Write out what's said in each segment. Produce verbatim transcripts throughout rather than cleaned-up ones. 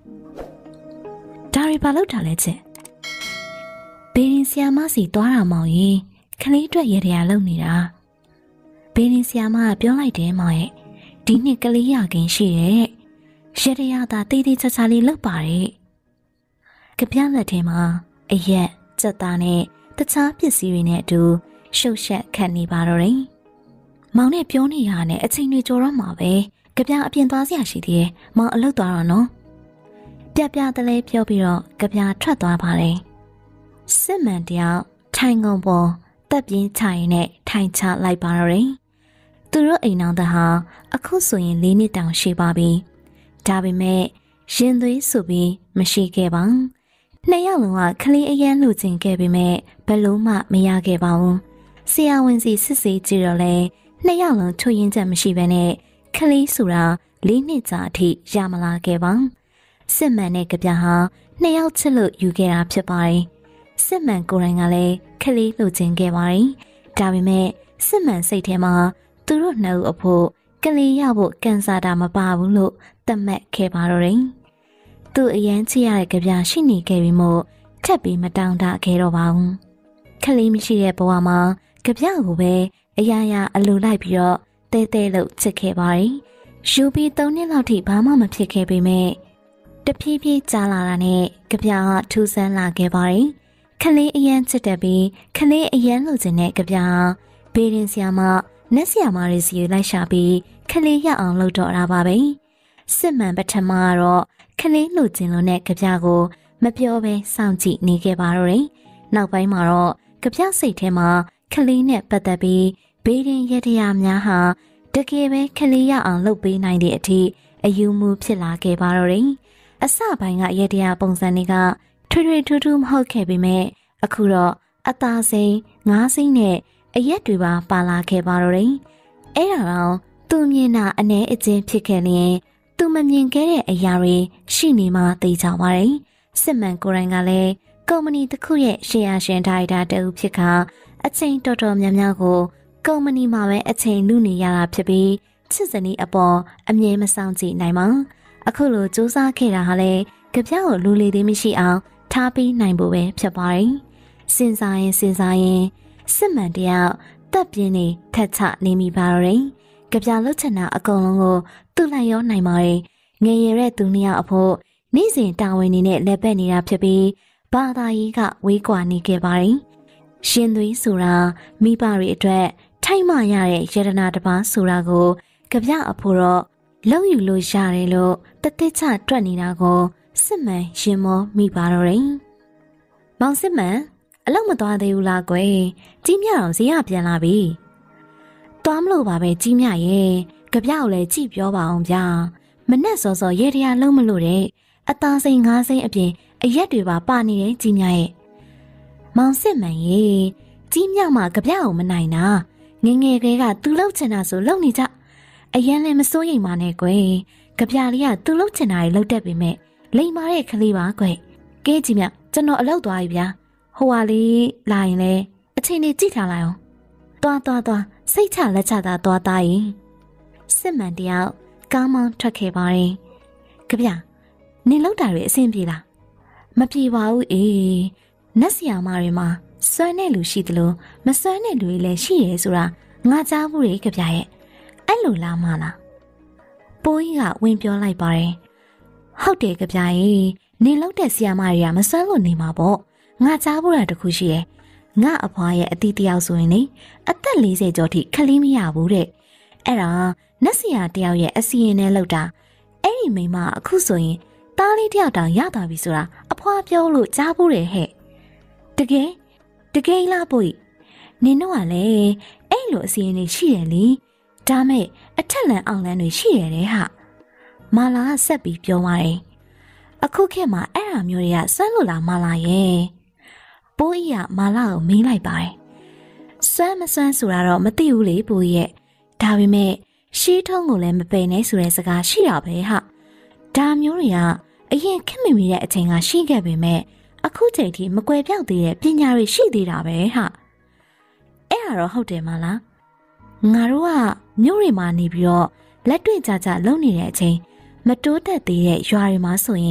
ဒါရီဘာလောက်တာလဲချစ်ဘေးရင်ဆီယာမစီသွားတာမောင်ရင်ခလေးအတွက်ရတရားလုပ်နေတာဘေးရင်ဆီယာမကပြောလိုက်တယ်မောင်ရဲ့ဒီနှစ်ကလေးရခင်ရှိတဲ့ရတရားသာတေးသေးချာချာလေးလုပ်ပါတယ်ကြပြလက်ထဲမှာအရက်စက်သားနဲ့တခြားပစ္စည်းတွေနဲ့အတူရှုပ်ရှက်ခတ်နေပါတော့တယ်မောင်နဲ့ပြောနေရတဲ့အချိန်တွေကြော်တော့မှာပဲကြပြအပြင်သွားစရာရှိသေးတယ်မောင်အလုပ်သွားတော့နော်ပြပြတလဲပြောပြီးတော့ကြပြထွက်သွားပါတယ်စစ်မှန်တယောက်ထိုင်ကုန်ပေါ်တက်ပြင်းချရင်နဲ့ထိုင်ချလိုက်ပါတော့တယ်သူတို့အိမ်အောင်သားဟာအခုဆိုရင်လေးနှစ်တောင်ရှိပါပြီဒါပေမဲ့ရင်သွေးဆိုပြီးမရှိခဲ့ပါနှစ်ယောက်လုံးကခလေးအရန်လူကျင်ခဲ့ပေမဲ့ဘလို့မှမရခဲ့ပါဘူးဆရာဝန်စီစစ်စေးကြည့်တော့လဲနှစ်ယောက်လုံးချွေရင်ချက်မရှိဘဲနဲ့ခလေးဆိုတာလေးနှစ်ကြာအထိရမလာခဲ့ပါစစ်မှန်တဲ့ကြပြဟာနှစ်ယောက်ချစ်လို့ယူခဲ့တာဖြစ်ပါတယ်စစ်မှန်ကိုယ်တိုင်ကလည်းခလေးလူကျင်ခဲ့ပါတယ်ဒါပေမဲ့စစ်မှန်စိတ်ထဲမှာသူတို့နှစ်ဦးအဖို့ကလေးရဖို့ကန်စားတာမပါဘူးလို့သတ်မှတ်ခဲ့ပါတော့တယ်သူအရန်ချစ်ရတဲ့ကြပြရှိနေခဲ့ပြီးမို့ထပ်ပြီးမတောင်းတခဲ့တော့ပါဘူးခလေးမရှိတဲ့ဘဝမှာကြပြကိုပဲအရာရာအလိုလိုက်ပြီးတော့တဲတဲလို့ချစ်ခဲ့ပါတယ်ယူပြီးသုံးနှစ်လောက်ထိဘာမှမဖြစ်ခဲ့ပေမဲ့တဖြည်းဖြည်းကြာလာတာနဲ့ကြပြကထူးဆန်းလာခဲ့ပါတယ်ခလေးအရန်ချစ်တဲ့ပြီးခလေးအရန်လိုချင်တဲ့ကြပြဘေးရင်ဆရာမနက်ဆရာမတွေစီလိုက်ရှာပြီးခလေးရအောင်လုပ်တော့တာပါပဲစစ်မှန်ပထမကတော့ခလေးလိုချင်လို့နဲ့ကြပြကိုမပြောဘဲစောင့်ကြည့်နေခဲ့ပါတော့တယ်နောက်ပိုင်းမှာတော့ကြပြစိတ်ထဲမှာခလေးနဲ့ပတ်သက်ပြီးဘေးရင်ရတရားများဟာတကယ်ပဲခလေးရအောင်လုပ်ပေးနိုင်တဲ့အထိအယူမူဖြစ်လာခဲ့ပါတော့တယ်အစပိုင်းကရတရားပုံစံတွေကထွေထွေထူးထူးမဟုတ်ခဲ့ပေမဲ့အခုတော့အသားစိမ်းငါးစိမ်းနဲ့အရက်တွေပါပါလာခဲ့ပါတော့တယ်အဲ့ဒါတော့သူမြင်တာအ ਨੇ အချင်းဖြစ်ခဲ့ရင်သူမမြင်ခဲ့တဲ့အရာတွေရှိနေမှသိကြပါတယ်စစ်မှန်ကိုယ်တိုင်ကလည်းကုမ္ပဏီတစ်ခုရဲ့ရှယ်ယာရှင်ဒါရိုက်တာတူဖြစ်ခါအချိန်တော်တော်များများကိုကုမ္ပဏီမှာပဲအချိန်လူနေရတာဖြစ်ပြီးချစ်စနီးအပေါ်အမြဲမဆောင်ကြည့်နိုင်ပါအခုလိုစူးစမ်းခဲ့တာဟာလေကြပြကိုလူလေသေးမရှိအောင်ထားပြီးနိုင်ဖို့ပဲဖြစ်ပါတယ်စဉ်းစားရင်စဉ်းစားရင်စစ်မှန်တယောက်တပ်ပြင်းနေထက်ချနေမိပါတော့တယ်ကြပြလှုပ်ချင်တာအကုန်လုံးကိုသူ့လိုက်ရောနိုင်ပါတယ်ငယ်ရတဲ့သူနှစ်ယောက်အဖို့နေ့စဉ်တာဝန်နေနဲ့လက်ပတ်နေတာဖြစ်ပြီးဘာသာရေးကဝေးကွာနေခဲ့ပါတယ်ရှင်သွေးဆိုတာမိဘတွေအတွက်ထိုက်မှရတဲ့ယတနာတစ်ပါးဆိုတာကိုကြပြအဖို့တော့လုံယူလို့ရတယ်လို့တသက်ချတွက်နေတာကိုစစ်မှန်ရင်မောမိပါတော့တယ်။မောင်စစ်မှန်အလောက်မသွားသေးဘူးလားကွယ်။ကြီးမြအောင်ဈေးရပြန်လာပြီ။သွားမလို့ပါပဲကြီးမြရဲ့ကြပြကိုလည်းကြည့်ပြောပါအောင်ဗျာ။မနဲ့စောစောရေတရားလုံးမလို့တဲ့အသားစိမ်းငါးစိမ်းအပြင်အရက်တွေပါပါနေတဲ့ကြီးမြရဲ့။မောင်စစ်မှန်ရဲ့ကြီးမြမှကြပြကိုမနိုင်တာငငယ်ကလေးကသူ့လောက်ချင်တာဆိုလုံနေကြအရန်လည်းမစိုးရိမ်ပါနဲ့ကွယ်ကြပြလေးကသူ့လောက်ချင်တာတွေလောက်တတ်ပေမဲ့လိမ်မာတဲ့ကလေးပါကွယ်ကဲကြီးမြကျွန်တော်အလောက်သွားပြီဗျာဟိုဟာလေးလာရင်လေအချိန်လေးကြည့်ထားလိုက်အောင်သွားသွားသွားစိတ်ချလက်ချတာသွားသားရင်စစ်မှန်တယောက်ကားမောင်းထွက်ခဲ့ပါတယ်ကြပြနင်လောက်တာတွေအဆင်ပြေလားမပြေပါဘူးအေးနတ်ဆရာမတွေမှာစွမ်းတဲ့လူရှိသလိုမစွမ်းတဲ့လူတွေလည်းရှိရဲဆိုတာငါကြားဘူးလေကြပြရဲ့အဲ့လိုလားမလားပိုးကြီးကဝင်ပြောလိုက်ပါတယ်ဟုတ်တယ်ကြပြရဲ့နေလောက်တဲ့ဆရာမတွေကမစွမ်းလို့နေမှာပေါ့ငါကြားဘူးတာတခုရှိတယ်ငါအဖွားရဲ့အတီးတယောက်ဆိုရင်လေအသက်၄၀ကျော်ထိခလေးမရဘူးတဲ့အဲ့ဒါနတ်ဆရာတယောက်ရဲ့အစီရင်နဲ့လောက်တာအဲ့ဒီမိမအခုဆိုရင်သားလေးတယောက်တောင်ရသွားပြီဆိုတာအဖွားပြောလို့ကြားဘူးတယ်ဟဲ့တကယ်တကယ်လားပို့နင်တို့ကလည်းအဲ့လိုအစီရင်တွေရှိတယ်လေဒါမဲ့အထက်လန်အောင်လန်တွေရှိရတယ်ဟာမာလာကဆက်ပြီးပြောပါတယ်အခုခေတ်မှာအဲ့ဒါမျိုးတွေကစွမ်းလို့လားမာလာရဲ့ပိုးကြီးကမာလာကိုမေးလိုက်ပါတယ်စွမ်းမစွမ်းဆိုတာတော့မသိဘူးလေပိုးရဲ့ဒါပေမဲ့ရှေးထုံးကိုလည်းမပယ်နဲ့ဆိုတဲ့စကားရှိတာပဲဟာဒါမျိုးတွေကအရင်ခက်မိမိတဲ့အချိန်ကရှိခဲ့ပေမဲ့အခုချိန်ထိမကွယ်ပြောက်သေးတဲ့ပညာတွေရှိသေးတာပဲဟာအဲ့ဒါတော့ဟုတ်တယ်မလားငါတို့ကမြို့တွေမှာနေပြီးတော့လက်တွေ့ကြကြလုံနေတဲ့အချိန်မတိုးတက်သေးတဲ့ရွာတွေမှာဆိုရင်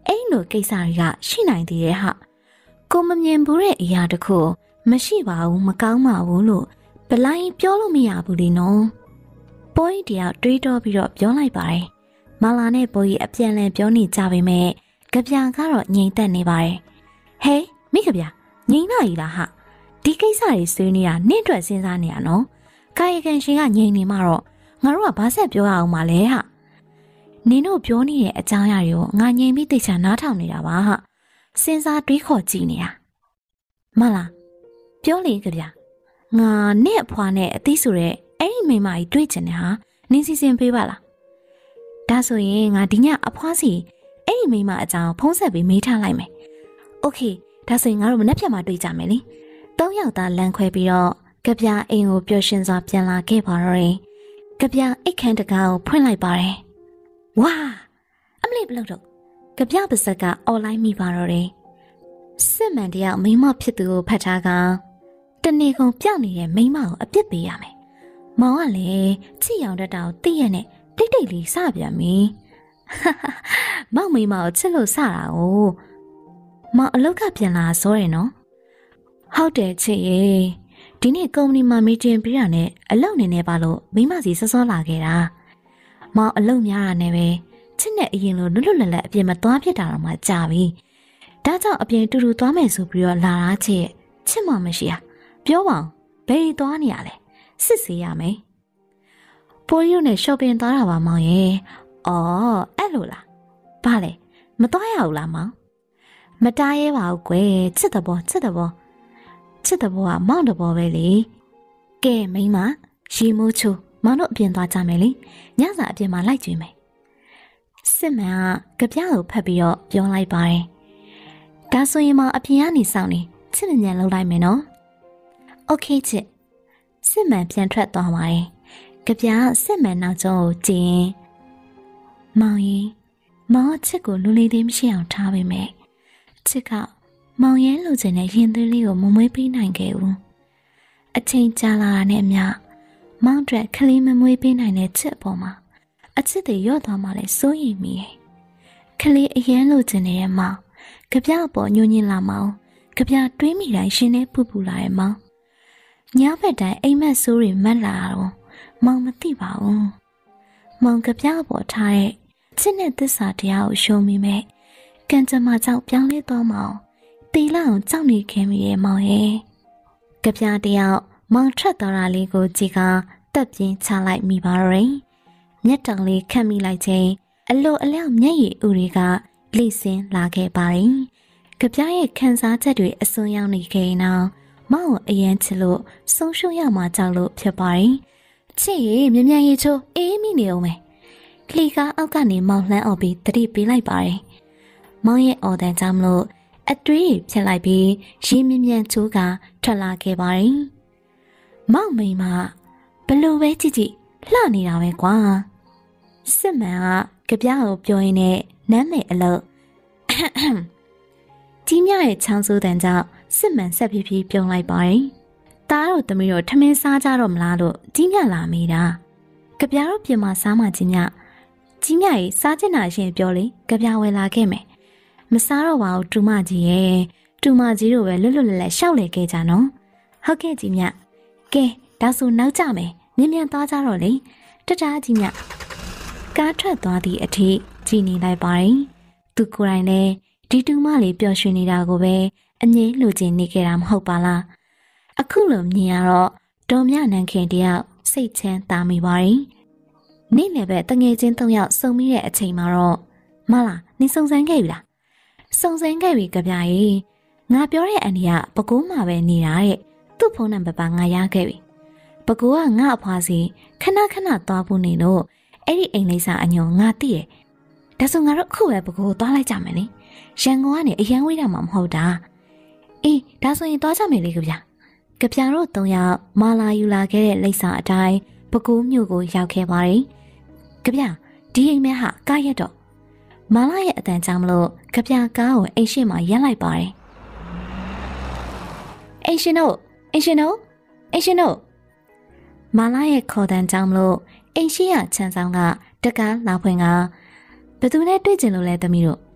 အဲ့လိုကိစ္စတွေကရှိနိုင်သေးရဲ့ဟာကိုမမြင်ဘူးတဲ့အရာတခုမရှိပါဘူးမကောင်းပါဘူးလို့ဗလိုင်းပြောလို့မရဘူးလေနော်ပိုးကြီးတယောက်တွေးတောပြီးတော့ပြောလိုက်ပါတယ်မာလာနဲ့ပိုးကြီးအပြန်လည်ပြောနေကြပေမဲ့ကြပြကတော့ငြိမ်သက်နေပါတယ်ဟဲမိကြပြငြိမ်နိုင်လားဟာဒီကိစ္စတွေဆွေးနေတာနင့်အတွက်စဉ်းစားနေရနော်ကာယကံရှင်ကငြိမ်နေမှတော့ငါတို့ကဘာဆက်ပြောရအောင်မလဲဟာနင်တို့ပြောနေတဲ့အကြောင်းအရာတွေကိုငါငြိမ်ပြီးသိချာနားထောင်နေတာပါဟာစဉ်းစားတွေးခေါ်ကြည့်နေတာမလားပြောလေကြဗျာငါနဲ့အဖွာနဲ့အသိဆိုတဲ့အဲ့ဒီမိန်းမကြီးတွေ့ချင်တယ်ဟာနင်းစီစဉ်ပေးပါလားဒါဆိုရင်ငါဒီညအဖွားစီအဲ့ဒီမိန်းမအကြောင်းဖုံးဆက်ပြီးမေးထားလိုက်မယ်โอเคဒါဆိုရင်ငါတို့မနေ့ဖြတ်မှတွေ့ကြမယ်လေသုံးယောက်သားလမ်းခွဲပြီးတော့ကြပြအိမ်ကိုပျော်ရွှင်စွာပြန်လာခဲ့ပါတော့တယ်ကြပြအိတ်ခမ်းတကားကိုဖွင့်လိုက်ပါတယ်ဝါအမလေးဘလို့တော့ကြပြပါစက်ကအော်လိုင်းမိပါတော့တယ်စစ်မှန်တရားမိမဖြစ်သူကိုဖတ်ထားကတနေကုန်ပြောက်နေတဲ့မိမကိုအပြစ်ပေးရမယ်မောင်ကလည်းချစ်ရောင်တတောင်တည့်ရနဲ့တိတ်တိတ်လေးစပြန်ပြီမောင်မိမကိုချစ်လို့စတာကိုမောင်အလောက်ကပြန်လာစောတယ်နော်ဟုတ်တယ်ချစ်ရေဒီနေ့ကုမ္ပဏီမှာမီတင်ပြီးတာနဲ့အလုပ်နေနေပါလို့မိမစီစောစောလာခဲ့တာမောင်အလုပ်များတာနဲ့ပဲချစ်နဲ့အရင်လိုလွတ်လွတ်လပ်လပ်အပြင်မသွားဖြစ်တာတော့မှကြာပြီဒါကြောင့်အပြင်တူတူသွားမယ်ဆိုပြီးတော့လာတာချစ်ချစ်မှမရှိရပြောပါဦးဘယ်ရီသွားနေရလဲစစ်စေးရမယ်ပိုးရုံနဲ့ shopping သွားတာပါမောင်ရဲ့အော်အဲ့လိုလားဘာလဲမသွားရဘူးလားမောင်မတားရဲပါဘူးကွယ်ချစ်တဲ့ဘောချစ်တဲ့ဘောချစ်တဲ့ဘောကမောင်တဲ့ဘောပဲလေကဲမိန်းမရီမိုးချိုမောင်တို့အပြင်သွားကြမယ်လေညစာအပြင်မှာလိုက်ကြွေးမယ်စစ်မှန်ကကြပြားကိုဖတ်ပြီးတော့ပြောလိုက်ပါတယ်ဒါဆိုရင်မောင်အပြင်ကနေစောင့်နေချစ်မြန်လောက်လိုက်မယ်နော်โอเคချစ်စစ်မှန်ပြန်ထွက်သွားပါတယ်ကြပြားစစ်မှန်နောက်ကျောကိုကြည့်ရင်မောင်ရင်မောင်ချစ်ကိုလူလေးသေးမရှိအောင်ထားပေးမယ်ချစ်ကမောင်ရဲလိုချင်တဲ့ရင်သွေးလေးကိုမမွေးပေးနိုင်ခဲ့ဘူးအချိန်ကြာလာတာနဲ့အမျှမောင်အတွက်ကလေးမမွေးပေးနိုင်တဲ့ချစ်အပေါ်မှာအချစ်တွေရော့သွားမှလည်းစိုးရိမ်မိရဲ့ကလေးအရင်လိုချင်နေတဲ့မောင်ကြပြအပေါ်ညှို့ညင်လာမောင်ကြပြတွေးမိတိုင်းရှင်နဲ့ပူပူလာတဲ့မောင်ညဘက်တိုင်းအိမ်မက်ဆိုးတွေမက်လာတော့မောင်မသိပါဘူးမောင်ကြပြအပေါ်ထားတဲ့ချစ်နဲ့သစ္စာတရားကိုရှုံးမိမဲ့ကံကြမ္မာကြောင့်ပြောင်းလဲသွားမောင်တီလာအောင်ကြောက်နေခင်မိရဲ့မောင်ရဲ့ကြပြတယောက်မောင်ထွက်သွားတာလေးကိုကြည့်ကတက်ပြင်းချလိုက်မိပါတော့တယ်မျက်တောင်လေးခတ်မိလိုက်ချိန်အလိုအလျောက်မျက်ရည်ဥတွေကလိမ့်စင်းလာခဲ့ပါတယ်ကြပြရဲ့ခံစားချက်တွေအစွန်းရောက်နေခဲ့နောက်မောင်ကိုအယမ်းချစ်လို့ဆုံးရှုံးရမှာကြောက်လို့ဖြစ်ပါတယ်ချစ်ရေမြ мян ရေချိုးအေးမိနေအောင်မယ်လှီကားအောက်ကနေမောင်လှမ်းអော်ပြီးတတိပေးလိုက်ပါတယ်မောင်ရဲ့အော်တန်ကြောင့်မလို့အတွေးဖြစ်လိုက်ပြီးရေမြ мян ချိုးကထွက်လာခဲ့ပါတယ်မောင်မိမဘလို့ပဲကြည့်ကြည့်လှနေတာပဲကွာစစ်မှန်ကကြပြားကိုပြောရင်းနဲ့နမ်းမယ်အလို့ကြီးမြရဲ့ချောင်းစိုးတန်ကြောင့်စစ်မှန်ဆက်ဖြည်းဖြည်းပြုံးလိုက်ပါတယ်တားတို့သမီးတို့ထမင်းစားကြတော့မလားလို့ကြီးမြလာမိတာကြပြားတို့ပြင်မှာစားမှကြီးမြကြီးမြရဲ့စားချင်တာရှင်ပြောလေကြပြားဝယ်လာခဲ့မယ်မစားတော့ပါဘူးတူမကြီးရဲ့တူမကြီးတို့ပဲလွတ်လွတ်လပ်လပ်ရှောက်လေခဲ့ကြနော်ဟုတ်ကဲ့ကြီးမြကဲဒါဆိုနောက်ကြမယ်မြင်မြန်သွားကြတော့လေတတားကြီးမြကားထွက်သွားသည့်အထိကြည်နေလိုက်ပါတယ်သူကိုယ်တိုင်လည်းဒီတူမလေးပျော်ရွှင်နေတာကိုပဲအငြင်းလိုချင်နေကြတာမဟုတ်ပါလားအခုလိုမြင်ရတော့ဒေါ်မြနန်းခင်တယောက်စိတ်ချမ်းသာမိပါတယ်နေ့လည်းပဲတငယ်ချင်းသုံးယောက်စုံမိတဲ့အချိန်မှာတော့မလားနေစုံစမ်းခဲ့ပြီလားစုံစမ်းခဲ့ပြီကြပြကြီးငါပြောတဲ့အန်ဒီကပကိုးမှာပဲနေတာတဲ့သူ့ဖုန်းနံပါတ်ပါငါရခဲ့ပြီပကိုးကငါအဖွားစီခဏခဏသွားဖို့နေလို့အဲ့ဒီအိမ်လိပ်စာအညောငါသိတယ်ဒါဆိုငါတို့အခုပဲပကိုးသွားလိုက်ကြမယ်လေရန်ကုန်ကနေအရန်ဝေးတာမှမဟုတ်တာအေးဒါဆိုရင်သွားကြမယ်လေကြပြကြပြတို့သုံးယောက်မာလာယူလာခဲ့တဲ့လိပ်စာအတိုင်းပကိုးမြို့ကိုရောက်ခဲ့ပါတယ်ကြပြဒီအိမ်မဲဟာကားရက်တော့မာလာရဲ့အတန်ကြောင့်မလို့ကြပြကားကိုအိမ်ရှိမှရက်လိုက်ပါတယ်အိမ်ရှင်တို့အိမ်ရှင်တို့အိမ်ရှင်တို့မာလာရဲ့ခေါ်တန်ကြောင့်မလို့အိမ်ရှိရချမ်းဆောင်ကတကားလာဖွင့်ကဘသူနဲ့တွေ့ကျင်လို့လဲသမီးတို့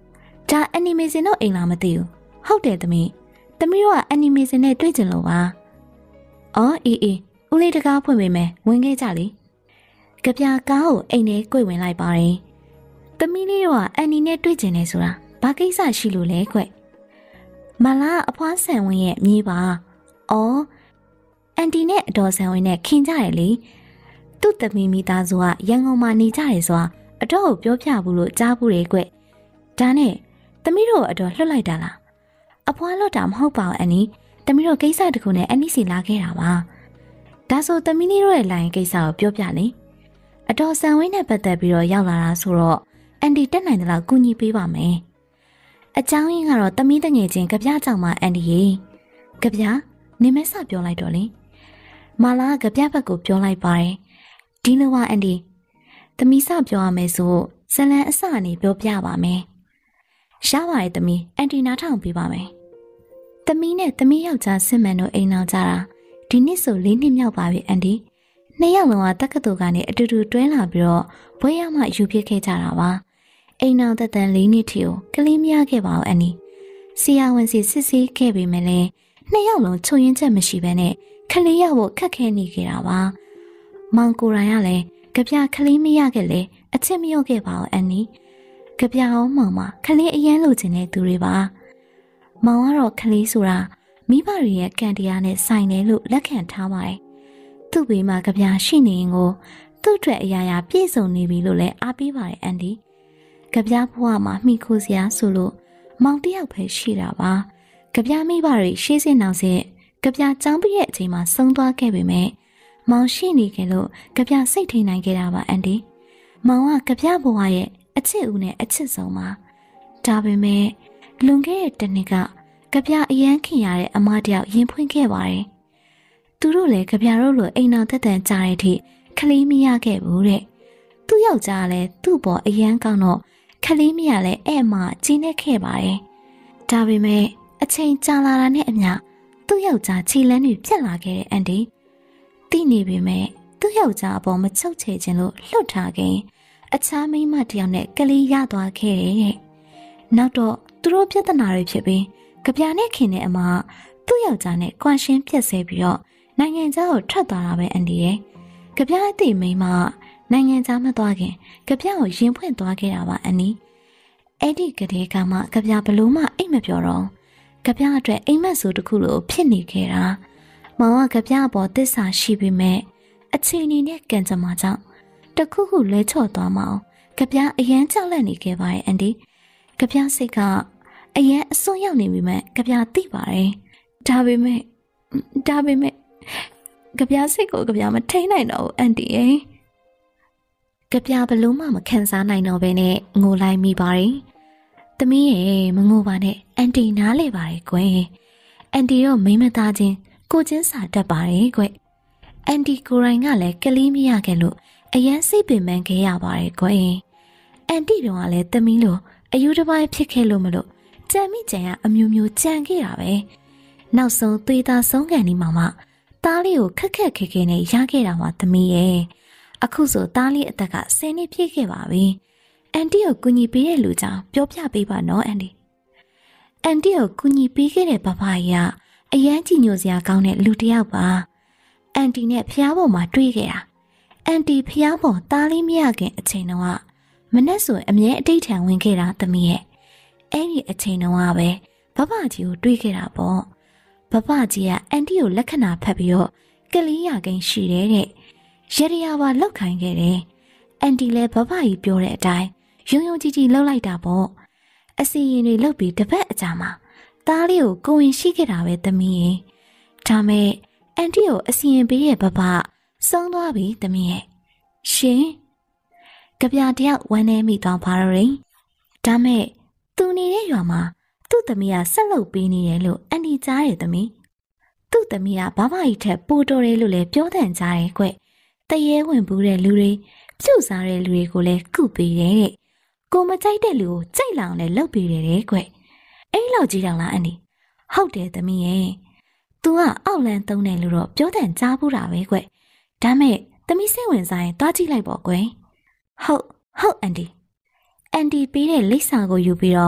ဒါအနီမေစင်တို့အိမ်လာမသိဘူးဟုတ်တယ်သမီးသမီးတို့ကအနီမေစင်နဲ့တွေ့ကြလို့ပါအော်အေးအေးဦးလေးတကားဖွင့်ပေးမယ်ဝင်ခဲ့ကြလေကြပြကားကိုအိမ်ထဲကိုဝင်လိုက်ပါတယ်သမီးလေးတို့ကအန်နီနဲ့တွေ့ကြနေဆိုတာဘာကိစ္စရှိလို့လဲကွမလာအဖွားဆန်ဝင်းရဲ့မြေပါအော်အန်တီနဲ့အတော်ဆန်ဝင်းနဲ့ခင်ကြရလေသူ့သမီးမိသားစုကရန်ကုန်မှာနေကြတယ်ဆိုတာအတော်ကိုပြောပြဘူးလို့ကြားဘူးလေကွဒါနဲ့သမီးတို့အတော်လွတ်လိုက်တာလားအဖွားလွတ်တာမဟုတ်ပါဘူးအန်နီသမီးတို့ကိစ္စတခုနဲ့အန်နီစီလာခဲ့တာပါဒါဆိုသမီးလေးတို့ရဲ့လိုင်းကိစ္စကိုပြောပြလေအတော်ဆန်ဝင်းနဲ့ပတ်သက်ပြီးတော့ရောက်လာတာဆိုတော့အန်တီတက်နိုင်တယ်လို့ကူညီပေးပါမယ်အကြောင်းရင်းကတော့သမီးတငယ်ချင်းကြပြကြောင်မှအန်တီရေကြပြနေမဲစပြောလိုက်တော့လေမာလာကြပြဘက်ကိုပြောလိုက်ပါတယ်ဒီလိုပါအန်တီသမီးစပြောရမယ်ဆိုဇလန်အစအနေပြောပြပါမယ်ရှားပါရဲ့သမီးအန်တီနားထောင်ပေးပါမယ်သမီးနဲ့သမီးယောက်ျားစစ်မှန်တို့အိမ်အောင်ကြတာဒီနှစ်ဆိုလေးနှစ်မြောက်ပါပြီအန်တီနှစ်ယောက်လုံးကတက္ကသိုလ်ကနေအတူတူတွဲလာပြီးတော့ဘွေးရမှယူပြခဲ့ကြတာပါအိမ်အောင်သက်တမ်းလေးနှစ်ထီကိုကလေးမရခဲ့ပါဘူးအန်တီဆရာဝန်စီစစ်ဆေးခဲ့ပေမဲ့လည်းနှစ်ယောက်လုံးချုံရင်ချက်မရှိဘဲနဲ့ကလေးရောက်ဖို့ခက်ခဲနေခဲ့တာပါမောင်ကိုရိုင်ကလည်းကြပြကလေးမရခဲ့လေအချစ်မရော့ခဲ့ပါဘူးအန်တီကြပြအောင်မောင်မကလေးအရန်လိုချင်တဲ့သူတွေပါမောင်ကတော့ကလေးဆိုတာမိဘတွေရဲ့ကံတရားနဲ့ဆိုင်တယ်လို့လက်ခံထားပါတယ်သူ့ဘေးမှာကြပြရှိနေရင်ကိုသူ့အတွက်အရာရာပြည့်စုံနေပြီလို့လည်းအားပေးပါတယ်အန်တီကြပြဘဝမှာမိခိုးစရာဆိုလို့မောင်တယောက်ပဲရှိတာပါကြပြမိဘတွေရှေ့စင်နောက်ဆက်ကြပြចောင်းပြည့်ရဲ့အချိန်မှာဆုံးသွားခဲ့ပေမဲ့မောင်ရှိနေကြလို့ကြပြစိတ်ထိန်နိုင်ခဲ့တာပါအန်တီမောင်ကကြပြဘဝရဲ့အချစ်ဦးနဲ့အချစ်ဆုံးပါဒါပေမဲ့လွန်ခဲ့တဲ့တစ်နှစ်ကကြပြအရန်ခင်ရတဲ့အမတယောက်ရင်ဖွင့်ခဲ့ပါတယ်သူတို့လည်းကြပြတို့လိုအိမ်တော်သက်တမ်းကြားတဲ့အထိခလေးမရခဲ့ဘူးတဲ့သူ့ယောက်ျားလည်းသူ့ပေါ်အရန်ကောင်းတော့ခလေးမရလည်းအဲ့မှကျင်းနေခဲ့ပါတယ်ဒါပေမဲ့အချိန်ကြာလာတာနဲ့အမျှသူ့ယောက်ျားခြေလမ်းတွေပြက်လာခဲ့တဲ့အန်တီသိနေပေမဲ့သူ့ယောက်ျားအပေါ်မချုပ်ချယ်ခြင်းလို့လှုပ်ထားခင်အခြားမိန်းမတယောက်နဲ့ကလေးရသွားခဲ့တဲ့နောက်တော့သူတို့ပြဿနာတွေဖြစ်ပြီးကြပြနဲ့ခင်တဲ့အမသူ့ယောက်ျားနဲ့ကွန်ရှင်းပြက်ဆဲပြီးတော့နိုင်ငံခြားကိုထွက်သွားတာပဲအန်တီရဲ့ကြပြအသိမိန်းမနိုင်ငံခြားမသွားခင်ကြပြကိုရင်ဖွင့်သွားခဲ့တာပါအန်နီအဲ့ဒီကလေးကမှကြပြဘလို့မှအိတ်မပြောတော့ကြပြအတွက်အိမ်မက်ဆိုတခုလိုဖြစ်နေခဲ့တာမောင်ကကြပြပေါ်သစ္စာရှိပေမဲ့အချိန်အနေနဲ့ကံကြမ္မာကြောင့်တခုခုလဲချော့သွားမအောင်ကြပြအရန်ကြောက်လန့်နေခဲ့ပါရဲ့အန်တီကြပြစိတ်ကအရန်အစွန်းရောက်နေပြီမဲ့ကြပြသိပါတယ်ဒါပေမဲ့ဒါပေမဲ့ကြပြစိတ်ကိုကြပြမထိန်နိုင်တော့ဘူးအန်တီရဲ့ကြပြဘလို့မှမခံစားနိုင်တော့ဘဲနဲ့ငိုလိုက်မိပါတယ်သမီးရဲ့မငိုပါနဲ့အန်တီနားလေပါတယ်ကွယ်အန်တီတော့မိမသားချင်းကိုချင်းစာတတ်ပါတယ်ကွယ်အန်တီကိုရိုင်းကလည်းကလေးမရခဲ့လို့အရန်စိတ်ပင်ပန်းခဲ့ရပါတယ်ကွယ်အန်တီတော့ကလည်းသမီးလိုအယူတစ်ပိုင်းဖြစ်ခဲ့လို့မလို့ကြံမိကြံရအမျိုးမျိုးကြံခဲ့တာပဲနောက်ဆုံးသွေးသားဆုံးကန်ဒီမှာမှသားလေးကိုခက်ခက်ခဲခဲနဲ့ရခဲ့တာပါသမီးရဲ့အခုဆိုသားလေးအသက်ကဆယ်နှစ်ပြည့်ခဲ့ပါပြီအန်တီကိုကူညီပေးတဲ့လူကြောင့်ပြောပြပေးပါနော်အန်တီအန်တီကိုကူညီပေးခဲ့တဲ့ဘဘကြီးကအရန်ကြည်ညိုစရာကောင်းတဲ့လူတစ်ယောက်ပါအန်တီနဲ့ဖျားပေါ်မှာတွေ့ခဲ့တာအန်တီဖျားပေါ်သားလေးမရခင်အချိန်တုန်းကမနဲ့ဆိုအမြဲအတိတ်ထံဝင်ခဲ့တာသမီးရဲ့အဲ့ဒီအချိန်တုန်းကပဲဘဘကြီးကိုတွေ့ခဲ့တာပေါ့ဘဘကြီးကအန်တီကိုလက္ခဏာဖတ်ပြီးတော့ကလေးရကိန်းရှိတယ်တဲ့ရရရပါလောက်ခိုင်းခဲ့တယ်အန်တီလည်းဘဘကြီးပြောတဲ့အတိုင်းယုံယုံကြည်ကြည်လှုပ်လိုက်တာပေါ့အစီရင်တွေလှုပ်ပြီးတစ်ပတ်အကြာမှာသားလေးကိုကိုဝင်ရှိခဲ့တာပဲသမီးရဲ့ဒါမဲ့အန်တီကိုအစီရင်ပေးရဲ့ဘဘဆုံးသွားပြီသမီးရဲ့ရှင်ကြပြတယောက်ဝမ်းနေမိသွားပါတော့တယ်ဒါမဲ့သူနေတဲ့ရွာမှာသူ့သမီးကဆက်လုပ်ပေးနေတယ်လို့အန်တီကြားတယ်သမီးသူ့သမီးကဘဘကြီးထက်ပိုတော်တယ်လို့လည်းပြောတဲ့ကြားတယ်ကွတရေဝင်ဘူးတဲ့လူတွေပြုတ်စားတဲ့လူတွေကိုလည်းကုပေးတယ်တဲ့ကိုမကြိုက်တဲ့လူကိုကြိုက်လောင်လည်းလုပ်ပေးတယ်တဲ့ကွအဲ့လောက်ကြီးတောင်လားအန်တီဟုတ်တယ်သမီးရဲ့ तू ကအောက်လန်းသုံးတယ်လို့တော့ပြောတဲ့ကြားဘူးတာပဲကွဒါမဲ့သမီးစိတ်ဝင်စားရင်တွားကြည့်လိုက်ပေါ့ကွဟုတ်ဟုတ်အန်တီအန်တီပေးတဲ့လိပ်စာကိုယူပြီးတော့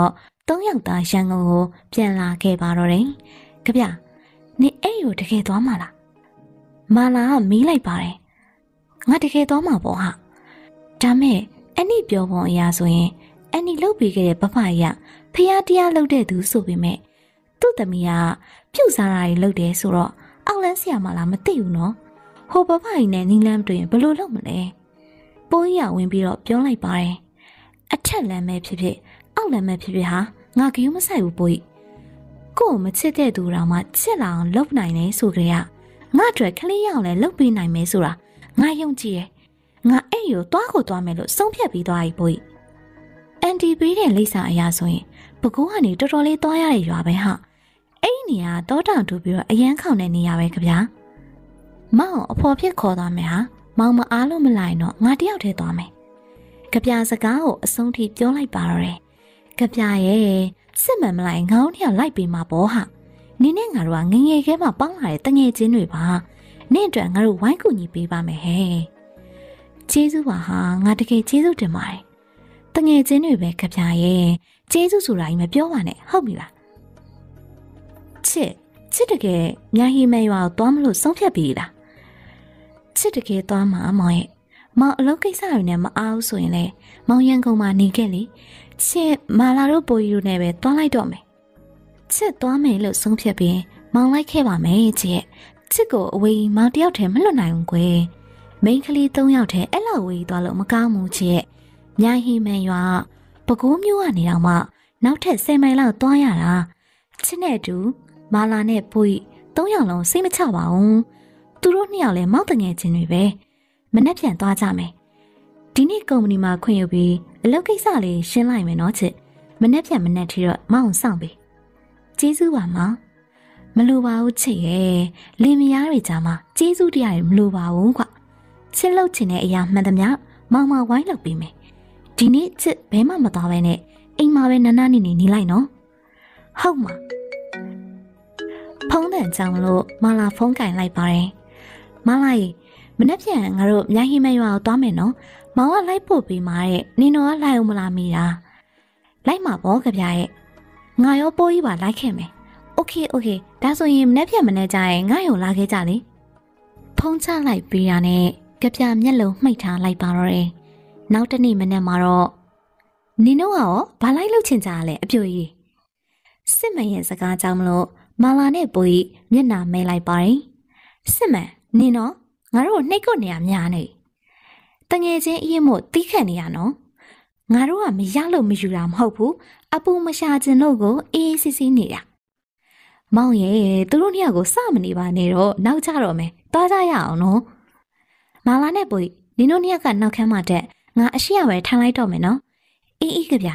သုံးယောက်သားရန်ကုန်ကိုပြန်လာခဲ့ပါတော့တယ်။ကြပြနေအဲ့ကိုတကယ်သွားမှာလား။မာလာကမီးလိုက်ပါတယ်။ငါတကယ်သွားမှာပေါ့ဟာ။ဒါမဲ့အဲ့ဒီပြောပုံအရာဆိုရင်အဲ့ဒီလှုပ်ပြီးခဲ့တဲ့ဘဖရဖျားတရားလှုပ်တဲ့သူဆိုပေမဲ့သူ့သမီးကပြုတ်စားတာတွေလှုပ်တယ်ဆိုတော့အောက်လန်းဆရာမလားမသိဘူးနော်။ဟိုဘဖကြီးနဲ့နီလန်းတွေ့ရင်ဘယ်လိုလုပ်မလဲ။ပိုးရဝင်ပြီးတော့ပြောလိုက်ပါတယ်။အထက်လမ်းပဲဖြစ်ဖြစ်အောက်လမ်းပဲဖြစ်ဖြစ်ဟာငါကယူမဆိုင်ဘူးပိုးကို့မချစ်တဲ့သူတော်မှချစ်လာအောင်လုပ်နိုင်တယ်ဆိုကြရငါ့အတွက်ကလေးရအောင်လဲလုပ်ပေးနိုင်မယ်ဆိုတာငါယုံကြည်တယ်ငါအဲ့ကိုသွားကိုသွားမယ်လို့ဆုံးဖြတ်ပြီးသွားပြီပို့အန်တီပေးတဲ့လိပ်စာအရာဆိုရင်ပကူကနေတော်တော်လေးသွားရတဲ့ရွာပဲဟာအဲ့ဒီနေရာတောတောင်တူပြီးတော့အရန်ခေါင်တဲ့နေရာပဲကြဗျာမောင်အဖော်ဖြစ်ခေါ်သွားမယ်ဟာမောင်မအားလို့မလိုက်တော့ငါတယောက်တည်းသွားမယ်ကြဗျာစကားကိုအဆုံးထိပြောလိုက်ပါတော့တယ်ကြဗျာရဲ့စစ်မှန်မလိုက်ငေါင်းတယောက်လိုက်ပြီးမှာပေါ့ဟာနင်းနဲ့ငါတို့ကငငယ်ခဲမှပေါင်းလာတဲ့တငယ်ချင်းတွေပါနင့်အတွက်ငါတို့ဝိုင်းကူညီပေးပါမယ်ဟဲ့ကျေးဇူးပါဟာငါတကယ်ကျေးဇူးတင်ပါတယ်တငယ်ချင်းတွေပဲကြဗျာရဲ့ကျေးဇူးဆိုတာကြီးမပြောပါနဲ့ဟုတ်ပြီလားချစ်ချစ်တကယ်ညာဟီမဲရွာကိုသွားမလို့ဆုံးဖြတ်ပြီလားချစ်တကယ်သွားမှာမောင်ရဲ့မောင်အလုပ်ကိစ္စတွေနဲ့မအားဘူးဆိုရင်လေမောင်ရန်ကုန်မှာနေခဲ့လေချစ်မာလာတို့ပိုကြီးတို့နဲ့ပဲသွားလိုက်တော့မယ်ချစ်သွားမယ်လို့ဆုံးဖြတ်ပြီးမောင်လိုက်ခဲ့ပါမယ်ချစ်ချစ်ကိုအဝေးမောင်တယောက်တည်းမလွတ်နိုင်ဘူးကွယ်မိန်းကလေး၃ယောက်တည်းအဲ့လောက်ဝေးသွားလို့မကောင်းဘူးချစ်ညာဟီမန်ရွာပကိုးမျိုးကနေတော့မှနောက်ထပ်၁၀မိုင်လောက်သွားရတာချစ်နဲ့အတူမာလာနဲ့ပိုကြီး၃ယောက်လုံးစိတ်မချပါဘူးသူတို့နှစ်ယောက်လည်းမောက်တငယ်ချင်းတွေပဲမနေ့ပြန်သွားကြမယ်ဒီနေ့ကုမ္ပဏီမှာခွင့်ယူပြီးအလုပ်ကိစ္စလေးရှင်းလိုက်မယ်နော်ချစ်မနေ့ပြန်မနေ့ထိတော့မောင်ဆောင်ပြီကျေးဇူးပါမောင်မလိုပါဘူးချစ်ရဲ့လင်မယားတွေကြားမှာကျေးဇူးတရားတွေမလိုပါဘူးကွချစ်လို့ချင်တဲ့အရာမှန်သမျှမောင်မဝိုင်းလုပ်ပေးမယ်ဒီနေ့ချစ်ဘဲမှမသွားပဲနဲ့အိမ်မှာပဲနာနာနေနေနေလိုက်နော်ဟုတ်မှာဖုန်းတန်ကြောင်လို့မလာဖုန်းကင်လိုက်ပါတယ်မလာရေမနေ့ပြန်ငါတို့မြိုင်ဟိမရွာကိုသွားမယ်နော်မောင်ကလိုက်ပို့ပေးမှာတဲ့နင်တော်ကလိုက်အောင်မလားမိတာလိုက်မှာပေါ့ကြဗျာရဲ့ငါရောပိုးကြီးပါလိုက်ခဲ့မယ်โอเคโอเคဒါဆိုရင်မနေ့ပြန်မနေ့ကျရင်ငါ့ရုံလာခဲ့ကြလေဖုန်းချလိုက်ပြီးရနဲ့ကြဗျာမျက်လုံးမှိတ်ထားလိုက်ပါတော့တယ်နောက်တနေ့မနေ့မှာတော့နင်တို့ကရောဘာလိုက်လို့ချင်ကြလဲအပြိုကြီးစစ်မန်ရဲ့စကားကြောင့်မလို့မာလာနဲ့ပိုးကြီးမျက်နှာမဲလိုက်ပါတယ်စစ်မန်နင်တော့ငါတို့နှိတ်ကွနေရများနေတငယ်ချင်းအရင်မို့တီးခတ်နေရနော်ငါတို့ကမရလို့မယူတာမဟုတ်ဘူးအပူမရှာခြင်းလို့ကိုအေးအေးဆေးဆေးနေတာမောင်ရဲ့သူတို့နှစ်ယောက်ကိုစမနေပါနဲ့တော့နောက်ကြတော့မယ်သွားကြရအောင်နော်မာလာနဲ့ပိုးနင်တို့နှစ်ယောက်ကနောက်ခမ်းမှတက်ငါအရှိရပဲထမ်းလိုက်တော့မယ်နော်အေးအေးကြဗျာ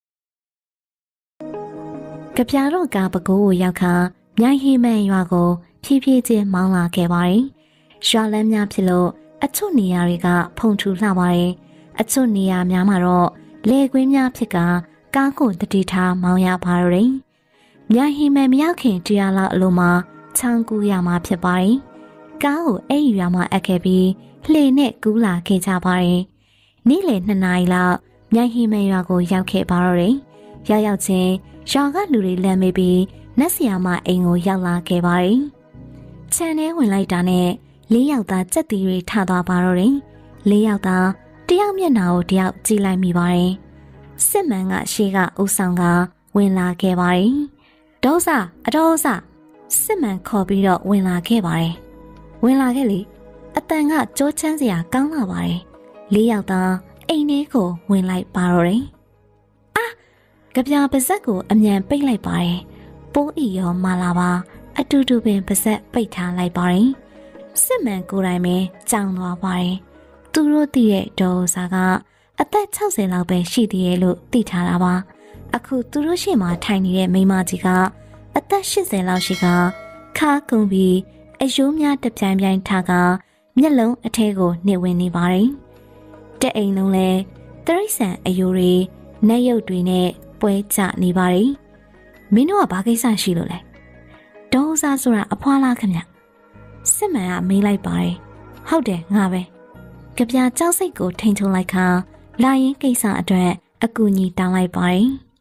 ကြဗျာတော့ကပကိုးကိုရောက်ခါမြိုင်ဟိမန်ရွာကိုဖြည်းဖြည်းချင်းမောင်းလာခဲ့ပါတယ်ရွာလမ်းများဖြစ်လို့အချို့နေရာတွေကဖုန်ထူလှပါတယ်အချို့နေရာများမှာတော့လေကွင်းများဖြစ်ကကားကိုတတိထားမောင်းရပါတော့တယ်မြိုင်ဟိမန်မရောက်ခင်တရားလောက်အလိုမှာချောင်းကူးရမှာဖြစ်ပါတယ်ကားကိုအဲ့ဒီရွာမှာအပ်ခဲ့ပြီးလှေနဲ့ကူးလာခဲ့ကြပါတယ်နေ့လယ်နှစ်နာရီလောက်မြိုင်ဟိမန်ရွာကိုရောက်ခဲ့ပါတော့တယ်ရောက်ရောက်ချင်းရွာကလူတွေလမ်းမေးပြီးနတ်ဆီယာမအိမ်ကိုရောက်လာခဲ့ပါတယ်ခြံထဲဝင်လိုက်တာနဲ့လေးယောက်သားကြက်တီတွေထသွားပါတော့တယ်လေးယောက်သားတယောက်မျက်နှာကိုတယောက်ကြည့်လိုက်မိပါတယ်စစ်မှန်ကရှေ့ကဦးဆောင်ကဝင်လာခဲ့ပါတယ်ဒေါသအတော်စစစ်မှန်ခေါ်ပြီးတော့ဝင်လာခဲ့ပါတယ်ဝင်လာခဲ့လေအတန်ကကြိုးချမ်းစရာကောင်းလာပါတယ်လေးယောက်သားအိမ်ထဲကိုဝင်လိုက်ပါတော့တယ်အာကြပြပါဇက်ကိုအမြန်ပိတ်လိုက်ပါတယ်ပိုးအီရောမာလာပါအတူတူပင်ပါဇက်ပိတ်ထားလိုက်ပါတယ်စစ်မှန်ကိုယ်တိုင်ပဲကြောင်သွားပါတယ်သူတို့တည်တဲ့ဒေါ်စာကအသက်၆၀လောက်ပဲရှိသေးရဲ့လို့သိထားတာပါအခုသူတို့ရှေ့မှာထိုင်နေတဲ့မိန်းမကြီးကအသက်၈၀လောက်ရှိကခါကုံပြီးအယိုးများတပြိုင်ပြိုင်ထားကမျက်လုံးအထဲကိုနှိပ်ဝင်နေပါတယ်တဲ့အိမ်လုံးလဲတရိษံအယိုးတွေနက်ရုပ်တွေနဲ့ပွဲကျနေပါတယ်မင်းတို့ကဘာကိစ္စရှိလို့လဲဒေါ်စာဆိုတာအဖွားလားခင်ဗျစစ်မှန်ကမေးလိုက်ပါတယ်ဟုတ်တယ်ငါပဲကြပြကြောက်စိတ်ကိုထိန်ချုံလိုက်ခါလာရင်ကိစ္စအတွက်အကူအညီတောင်းလိုက်ပါတယ်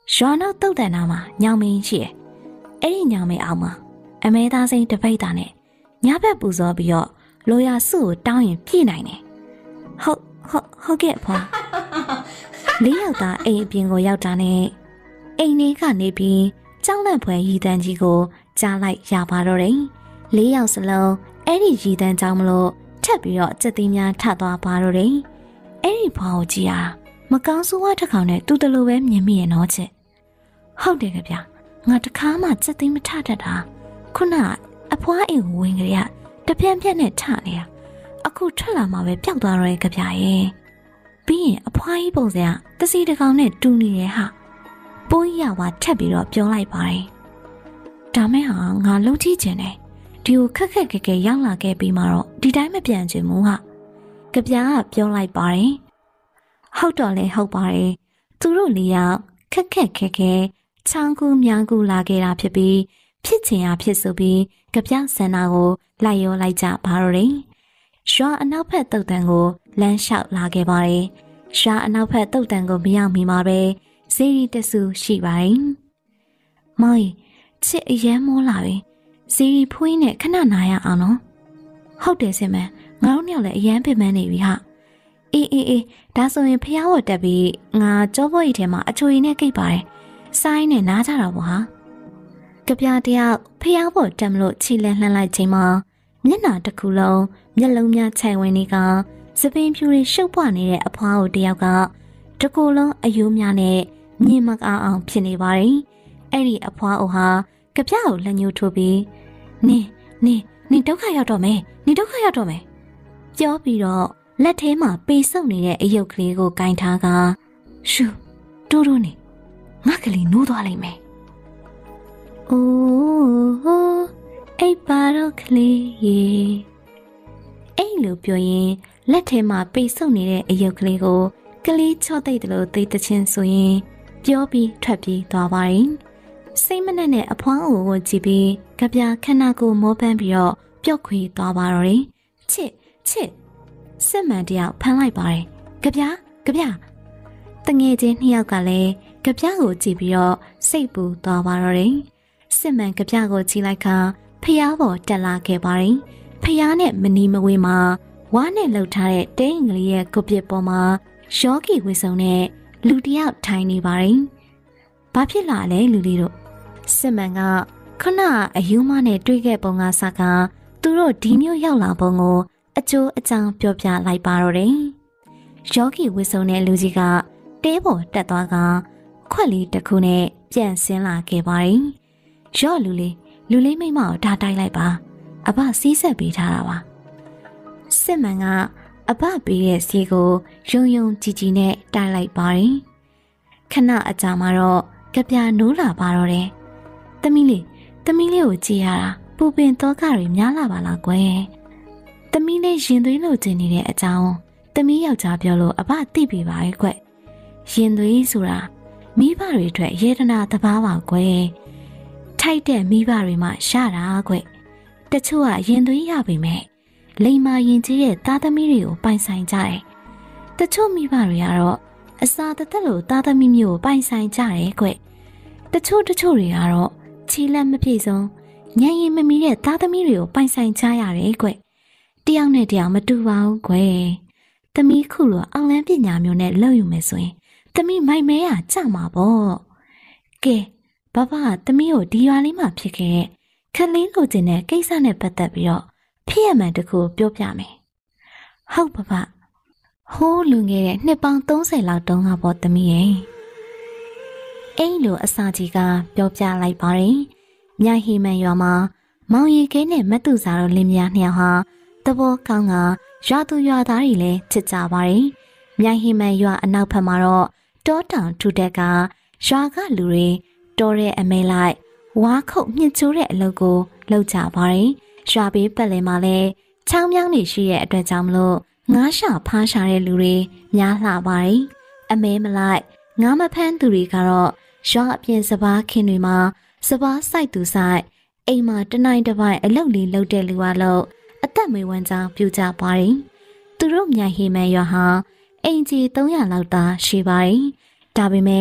ရွာနောက်တုတ်တန်နာမှာညောင်မင်းရှိတယ်အဲ့ဒီညောင်မင်းအောင်မှာအမဲသားစိမ်းတပိတ်တာနဲ့ညဘက်ပူဇော်ပြီးတော့လိုရာစုကိုတောင်းရင်ပြည့်နိုင်တယ်ဟုတ်ဟုတ်ဟုတ်ကဲ့ဖွာလေးယောက်သားအိမ်အပြင်ကိုရောက်တာနဲ့အိမ်လေးကနေပြီးကြောက်လန့်ဖွယ်ရည်တန်းကြီးကိုကြားလိုက်ရပါတော့တယ်လေးယောက်စလုံးအဲ့ဒီရည်တန်းကြောင့်မလို့ထပ်ပြီးတော့စက်သိမ်းများထသွားပါတော့တယ်အဲ့ဒီဖွာကိုကြည့်ရမကောင်းဆိုးဝါးတစ်ခေါင်နဲ့သူ့တလူပဲမြင်မိရဲ့နော်ချစ်ဟုတ်တယ်ကြဗျာငါတခါမှစက်သိမ်းမထတတ်တာခုနအဖွားအိမ်ကိုဝင်ကြရတပြန့်ပြန့်နဲ့ထနေတာအခုထွက်လာမှပဲပျောက်သွားတော့ရဲ့ကြဗျာရဲ့ပြီးရင်အဖွားကြီးပုံစံကတစီတကောင်နဲ့တူနေတယ်ဟာပိုးရဝါထပ်ပြီးတော့ပြောလိုက်ပါတယ်ဒါမဲ့ဟာငါလုံးကြည့်ချင်တယ်ဒီကိုခက်ခက်ခဲခဲရောက်လာခဲ့ပြီးမှတော့ဒီတိုင်းမပြန်ချင်ဘူးဟာကြဗျာကပြောလိုက်ပါတယ်ဟုတ်တော့လဲဟုတ်ပါတယ်သူတို့လေးယောက်ခက်ခက်ခဲခဲချောင်းကူးမြောင်းကူးလာခဲ့တာဖြစ်ပြီးဖြစ်ချင်ရဖြစ်ဆိုပြီးကြဗျာဆန္ဒကိုလိုက်ရောလိုက်ကြပါတော့တယ်ရွာအနောက်ဘက်တုတ်တန်ကိုလမ်းလျှောက်လာခဲ့ပါတယ်ရွာအနောက်ဘက်တုတ်တန်ကိုမရောက်မီမှာပဲစေရီတဆူရှိပါတယ်မောင်ချစ်အရန်မောလာပြီစေရီဖွေးနဲ့ခဏနာရအောင်နော်ဟုတ်တယ်စင်မန်ငါတို့ညောက်လည်းအရန်ပင်ပန်းနေပြီဟာအေးအေးအေးဒါဆိုရင်ဖျားဝတ်တက်ပြီးငါကြောဘော်ရီထဲမှာအချိုရီနဲ့ကိတ်ပါတယ်ဆိုင်းနဲ့နားကြတာပေါ့ဟာကြပြတယောက်ဖျားဝတ်တက်မလို့ခြေလဲလှမ်းလိုက်ချိန်မှာမျက်နှာတစ်ခုလုံးမျက်လုံးများခြိုင်ဝင်နေကစပင်းဖြူတွေရှုပ်ပွားနေတဲ့အဖွားကိုတယောက်ကတကူလုံးအယိုးများနဲ့မြင်မကောင်းအောင်ဖြစ်နေပါတယ်အဲ့ဒီအဖွားအိုဟာကြပြကိုလက်ညှိုးထိုးပြီးနင်းနင်းနင်းဒုက္ခရောက်တော့မယ်နင်းဒုက္ခရောက်တော့မယ်ပြောပြီးတော့လက်ထဲမှာပေဆုပ်နေတဲ့အယုတ်ကလေးကိုကင်ထားကရှူတိုးတိုးနေငါကလေးနိုးသွားလိမ့်မယ်အိုးအိပ်ပါတော့ကလေးရေအဲ့လိုပြောရင်လက်ထဲမှာပိတ်ဆုပ်နေတဲ့အယုတ်ကလေးကိုကလေးချော့သိပ်တယ်လို့သိတဲ့ချင်းဆိုရင်ပြောပြီးထွက်ပြေးသွားပါတယ်စိတ်မနဲ့နဲ့အဖွားအိုကိုကြည့်ပြီးကြပြခဏကိုမောပန်းပြီးတော့ပျော့ခွေသွားပါတော့တယ်ချစ်ချစ်စစ်မှန်တယောက်ဖမ်းလိုက်ပါတယ်ကြပြကြပြတငယ်ချင်းနှစ်ယောက်ကလည်းကြပြကိုကြည့်ပြီးတော့စိတ်ပူသွားပါတော့တယ်စစ်မှန်ကြပြကိုကြည့်လိုက်ကဖျားပေါ်တက်လာခဲ့ပါတယ်ဖျားနဲ့မနီမဝေးမှာဝါနဲ့လှုပ်ထားတဲ့တိတ်ငလေးရဲ့ကုပ္ပစ်ပေါ်မှာရောဂီဝစ်စုံနဲ့လူတယောက်ထိုင်နေပါတယ်။ဘာဖြစ်လာလဲလူလေးတို့စစ်မှန်ကခဏအယူမနဲ့တွေ့ခဲ့ပုံကစကားသူတို့ဒီမျိုးရောက်လာပုံကိုအကျိုးအကြောင်းပြောပြလိုက်ပါတော့တယ်။ရောဂီဝစ်စုံတဲ့လူကြီးကတဲပေါ်တက်သွားကခွက်လေးတစ်ခုနဲ့ပြန်ဆင်းလာခဲ့ပါတယ်။ရော့လူလေးလူလေးမိမကိုဒါတိုက်လိုက်ပါအဘစီးဆက်ပေးထားတာပါစစ်မှန်ကအဘပေးတဲ့စီးကိုယုံယုံကြည်ကြည်နဲ့တိုက်လိုက်ပါတယ်ခဏအကြာမှာတော့ကြပြနိုးလာပါတော့တယ်သမီးလေးသမီးလေးကိုကြည်ရတာပူပင်တော့ကတွေများလာပါလားကွယ်သမီးလေးရင်သွေးလိုချင်နေတဲ့အကြောင်းသမီးယောက်ျားပြောလို့အဘသိပြီပါရဲ့ကွရင်သွေးဆိုတာမိဘတွေအတွက်ရေတနာတဘာပါကွယ်ထိုက်တဲ့မိဘတွေမှရတာကွတချို့ကရင်သွေးရပေမဲ့လိမ္မာရင်ကြီးရဲ့သားသမီးတွေကိုပိုင်ဆိုင်ကြတယ်တချို့မိဘတွေကတော့အစာတသက်လို့သားသမီးမျိုးကိုပိုင်ဆိုင်ကြတယ်ကွတချို့တချို့တွေကတော့ခြေလက်မပြည့်စုံညံရင်မမီတဲ့သားသမီးတွေကိုပိုင်ဆိုင်ကြရတယ်ကွတယောက်နဲ့တယောက်မတူပါဘူးကွသမီးခုလိုအောင်လန်းပညာမျိုးနဲ့လုပ်ယူမယ်ဆိုရင်သမီးမိုက်မဲရကြမှာပေါ့ကဲဘဘကသမီးကိုဒီရွာလေးမှာဖြစ်ခဲ့တဲ့ခလေးလိုချင်တဲ့ကိစ္စနဲ့ပတ်သက်ပြီးတော့ဖြစ်ရမှန်တခုပြောပြမယ်ဟုတ်ဘဘဟိုးလူငယ်တဲ့နှစ်ပေါင်းသုံးဆယ်လောက်တုန်းကပေါ့သမီးရဲ့အဲ့လိုအစာကြီးကပြောပြလိုက်ပါတယ်မြိုင်ဟီမန်ရွာမှာမောင်ရီကဲနဲ့မတူစာတို့လင်းမြနှစ်ယောက်ဟာတဘောကောင်းကရွာသူရွာသားတွေလည်းချစ်ကြပါတယ်မြိုင်ဟီမန်ရွာအနောက်ဘက်မှာတော့တောတောင်ထူတက်ကရွာကလူတွေတော်တဲ့အမဲလိုက်ဝါခုတ်မြင့်ချိုးတဲ့အလုပ်ကိုလုပ်ကြပါတယ်ရွာဘေးပတ်လည်မှာလည်းချောင်းမြောင်းနေရှိတဲ့အတွက်ကြောင့်မလို့ငါးရှာဖားရှာတဲ့လူတွေများလှပါတယ်အမဲမလိုက်ငါးမဖမ်းသူတွေကတော့ရွာအပြင်စပားခင်းတွေမှာစပားစိုက်သူစိုက်အိမ်မှာတနိုင်တစ်ပိုင်အလုပ်လေးလုပ်တဲ့လူအလုပ်အသက်မွေးဝမ်းကြောင်းပြုကြပါတယ်သူတို့မြိုင်ဟီမန်ရွာဟာအိမ်ကြီးသုံးရာလောက်သာရှိပါတယ်ဒါပေမဲ့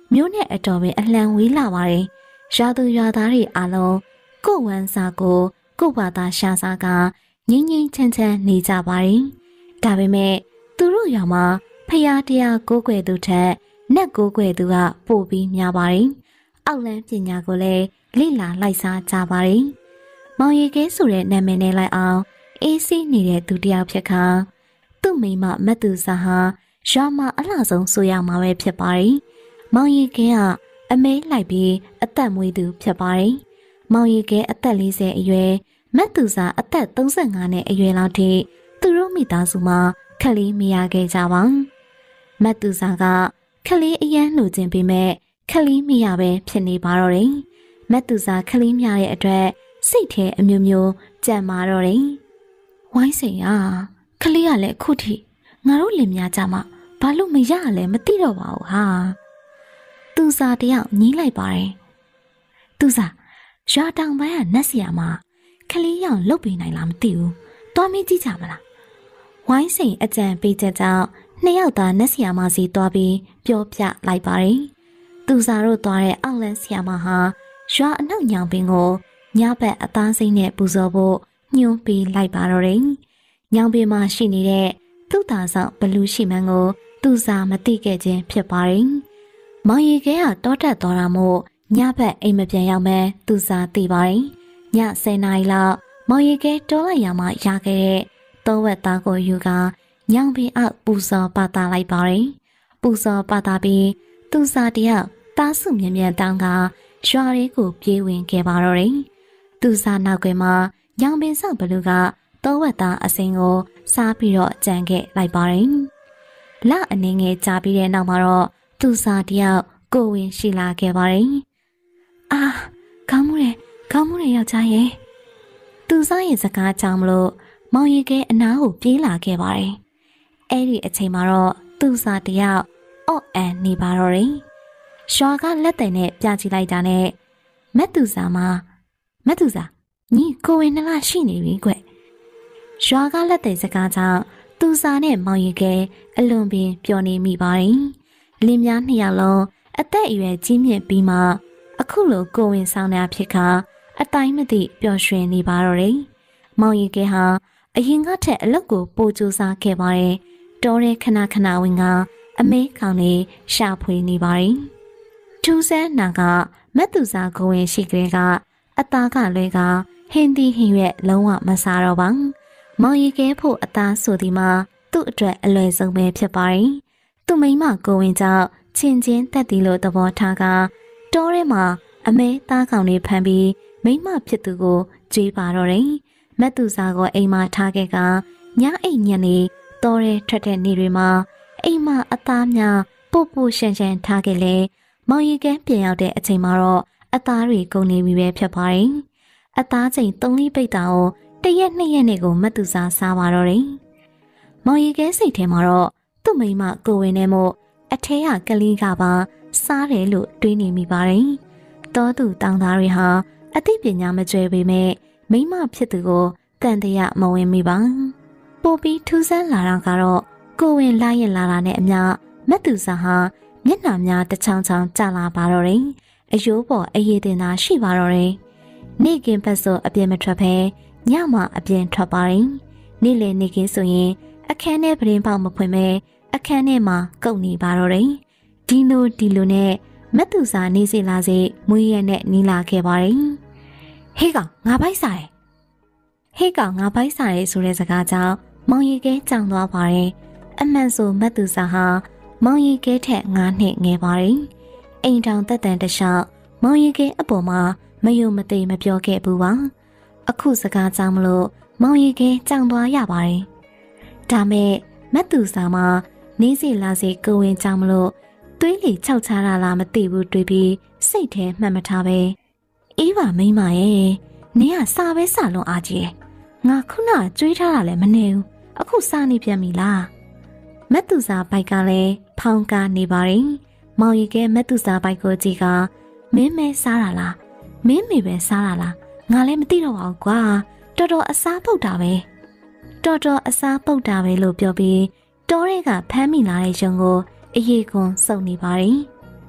မျိုးနဲ့အတော်ပင်အလံဝေးလာပါတယ်။ရွာသူရွာသားတွေအားလုံးကိုယ်ဝမ်းစာကိုကိုယ်ဘာသာရှာစားကငိမ့်ငိမ့်ချမ်းချမ်းနေကြပါတယ်။ဒါပေမဲ့သူတို့ရွာမှာဖျားတရားကိုးကွယ်သူထက်နတ်ကိုးကွယ်သူကပိုပြီးများပါတယ်။အောက်လန်းပညာကိုလည်းလေ့လာလိုက်စားကြပါတယ်။မောင်ရီကဲဆိုတဲ့နာမည်နဲ့လိုက်အောင်အေးဆေးနေတဲ့သူတယောက်ဖြစ်ခါသူ့မိမမတ်သူစာဟာရွာမှာအလှဆုံးဆိုရမှာပဲဖြစ်ပါတယ်။မောင်ရီကဲကအမဲလိုက်ပြီးအသက်မွေးသူဖြစ်ပါတယ်။မောင်ရီကဲအသက်၄၀အရွယ်မတ်သူစာအသက်၃၅နဲ့အရွယ်လောက်ထိသူတို့မိသားစုမှာခလေးမရခဲ့ကြပါ။မတ်သူစာကခလေးအရန်နှုတ်ခြင်းပေမဲ့ခလေးမရပဲဖြစ်နေပါတော့တယ်။မတ်သူစာခလေးမရတဲ့အတွက်စိတ်ထဲအမျိုးမျိုးကြံမာတော့တယ်။ဝိုင်းစိန်အားခလေးကလည်းအခုထိငါတို့လင်များကြမှာဘာလို့မရလဲမသိတော့ပါဘူးဟာ။သူစာတယောက်ညီးလိုက်ပါတယ်။သူစာရွာတောင်ပိုင်းကနတ်ဆီယာမှာခလေးရောင်လုတ်ပေးနိုင်လားမသိဘူး။တွားမေးကြည့်ကြမလား။ဝိုင်းစိန်အကြံပေးချက်ကြောင့်နှစ်ယောက်သားနတ်ဆီယာမစီတွားပြီးပြောပြလိုက်ပါတယ်။သူစာတို့တွားတဲ့အောက်လန်းဆီယာမဟာရွာအနောက်ညောင်ပင်ကိုညဘက်အသားစိမ့်နဲ့ပူဇော်ဖို့ညွှန်ပေးလိုက်ပါတော့တယ်။ညောင်ပင်မှာရှိနေတဲ့သူ့သားဆောင်ဘလူးရှိမှန်းကိုသူစာမသိခဲ့ခြင်းဖြစ်ပါတယ်။မောင်ရီကဲကတောတက်သွားတာမို့ညဘက်အိမ်မပြန်ရောက်မဲသူစာသိပါတယ်။ညဆယ်နာရီလောက်မောင်ရီကဲတောလိုက်ရမှရခဲ့တဲ့တောဝက်သားကိုယူကညောင်ပင်အောက်ပူဇော်ပါတာလိုက်ပါတယ်။ပူဇော်ပါတာပြီးသူစာတယောက်တားစုမြင်မြန်တောင်းကရွာလေးကိုပြေးဝင်ခဲ့ပါတော့တယ်။သူစာနောက်ကွယ်မှာညောင်ပင်ဆောက်ဘလူကတောဝက်သားအစင်ကိုစားပြီးတော့ကြံခဲ့လိုက်ပါတယ်။လအနေငယ်ကြာပြီးတဲ့နောက်မှာတော့သူစာတယောက်ကိုဝင်ရှိလာခဲ့ပါတယ်။အာကောင်းမှုတယ်ကောင်းမှုတယ်ယောက်ျားရဲ့သူစားရဲ့စကားကြောင့်မလို့မောင်ရီကဲအနားကိုပြေးလာခဲ့ပါတယ်။အဲ့ဒီအချိန်မှာတော့သူစာတယောက်အော့အန်နေပါတော့တယ်။ရွာကလက်တယ်နဲ့ပြကြည့်လိုက်တာနဲ့မတ်သူစာမှာမတ်သူစာညီကိုဝင်နှလားရှိနေပြီကွ။ရွာကလက်တယ်စကားကြောင့်သူစာနဲ့မောင်ရီကဲအလွန်ပင်ပျော်နေမိပါတယ်။လင်းများနှစ်ယောက်လုံးအသက်အရွယ်ကြီးမြင့်ပြီးမှအခုလိုကိုဝင်ဆောင်တာဖြစ်ခါအတိုင်းမသိပျော်ရွှင်နေပါတော့တယ်။မောင်ရီကဲဟာအရင်ကထက်အလုပ်ကိုပိုကြိုးစားခဲ့ပါတယ်။တောတဲ့ခဏခဏဝင်ကအမဲခေါင်နေရှာဖွေနေပါတယ်။ထူးဆန်းနာကမတ်သူစာကိုဝင်ရှိကလေးကအသားကလွဲကဟင်းသီးဟင်းရွက်လုံးဝမစားတော့ပါ။မောင်ရီကဲဖို့အသားဆိုဒီမှာသူ့အတွက်အလွယ်ဆုံးပဲဖြစ်ပါတယ်။သူ့မိန်းမကိုဝင်ကြောင့်ချင်းချင်းတက်တီလို့သဘောထားကတောထဲမှာအမဲသားကောင်လေးဖမ်းပြီးမိန်းမဖြစ်သူကိုကြွေးပါတော့တယ်။မတ်သူစာကိုအိမ်မှာထားခဲ့ကညအိမ်ညနေတောထဲထွက်တဲ့နေ့တွေမှာအိမ်မှာအသားများပို့ပို့ရှန်ရှန်ထားခဲ့လေမောင်ရီကဲပြန်ရောက်တဲ့အချိန်မှာတော့အသားတွေကုန်နေပြီပဲဖြစ်ပါတယ်။အသားချိန်သုံးလေးပိတ်တာကိုတရက်နှစ်ရက်နဲ့ကိုမတ်သူစာစားပါတော့တယ်။မောင်ရီကဲစိတ်ထဲမှာတော့သူ့မိန်းမကိုဝင်နေမို့အထဲကကလေးကပါစားတယ်လို့တွေးနေမိပါတယ်။တောသူတောင်သားတွေဟာအသိပညာမကျွဲပေမဲ့မိန်းမဖြစ်သူကိုတန်တရာမဝင်မိပါ။ပိုပြီးထူးဆန်းလာတာကတော့ကိုဝင်လာရင်လာတာနဲ့အမျှမတ်သူစာဟာမျက်နှာများတစ်ချောင်းချောင်းကျလာပါတော့တယ်။အယိုးပေါ်အရေးတင်တာရှိပါတော့တယ်။နေ့ကင်းပတ်ဆိုအပြင်းမထွက်ဘဲညမှအပြင်းထွက်ပါတယ်။နေ့လည်နေ့ကင်းဆိုရင်အခန်းထဲပရင်ပေါက်မဖွင့်ပဲအခန်းထဲမှာကုတ်နေပါတော့တယ်။ဒီလိုဒီလိုနဲ့မတ်သူစာနေစီလာစေမွေးရက်နဲ့နီးလာခဲ့ပါတယ်။ဟေးကောင်ငါပိုက်စားတယ်။ဟေးကောင်ငါပိုက်စားတယ်ဆိုတဲ့စကားကြောင့်မောင်ရီကဲကြောင်သွားပါတယ်။အမှန်ဆိုမတ်သူစာဟာမောင်ရီကဲထက်ငါးနှစ်ငယ်ပါတယ်။အိမ်ထောင်သက်တမ်းတလျှောက်မောင်ရီကဲအပေါ်မှာမယုံမသိမပြောခဲ့ဘူးပါ။အခုစကားကြောင့်မလို့မောင်ရီကဲကြောင်သွားရပါတယ်။ဒါမဲ့မတ်သူစာမှာနေစီလာစီကိုဝင်ကြောင်မလို့သွေးလီခြောက်ချတာလားမသိဘူးတွေးပြီးစိတ်ထဲမှတ်မထားပဲအေးပါမိမရဲ့နင်ကစာပဲစာလွန်အားကြီးတယ်ငါခုနကြွေးထားတာလည်းမနေဘူးအခုစာနေပြန်ပြီလားမတ်သူစာဘိုက်ကလည်းဖောင်းကားနေပါရင်မောင်ရီကဲမတ်သူစာဘိုက်ကိုကြည့်ကမင်းမဲစားတာလားမင်းမေပဲစားတာလားငါလည်းမသိတော့ပါဘူးကွာတော်တော်အစားပုတ်တာပဲတော်တော်အစားပုတ်တာပဲလို့ပြောပြီးတောရဲကဖမ်းမိလာတဲ့ရုံကိုအရေးကွန်စုံနေပါရင်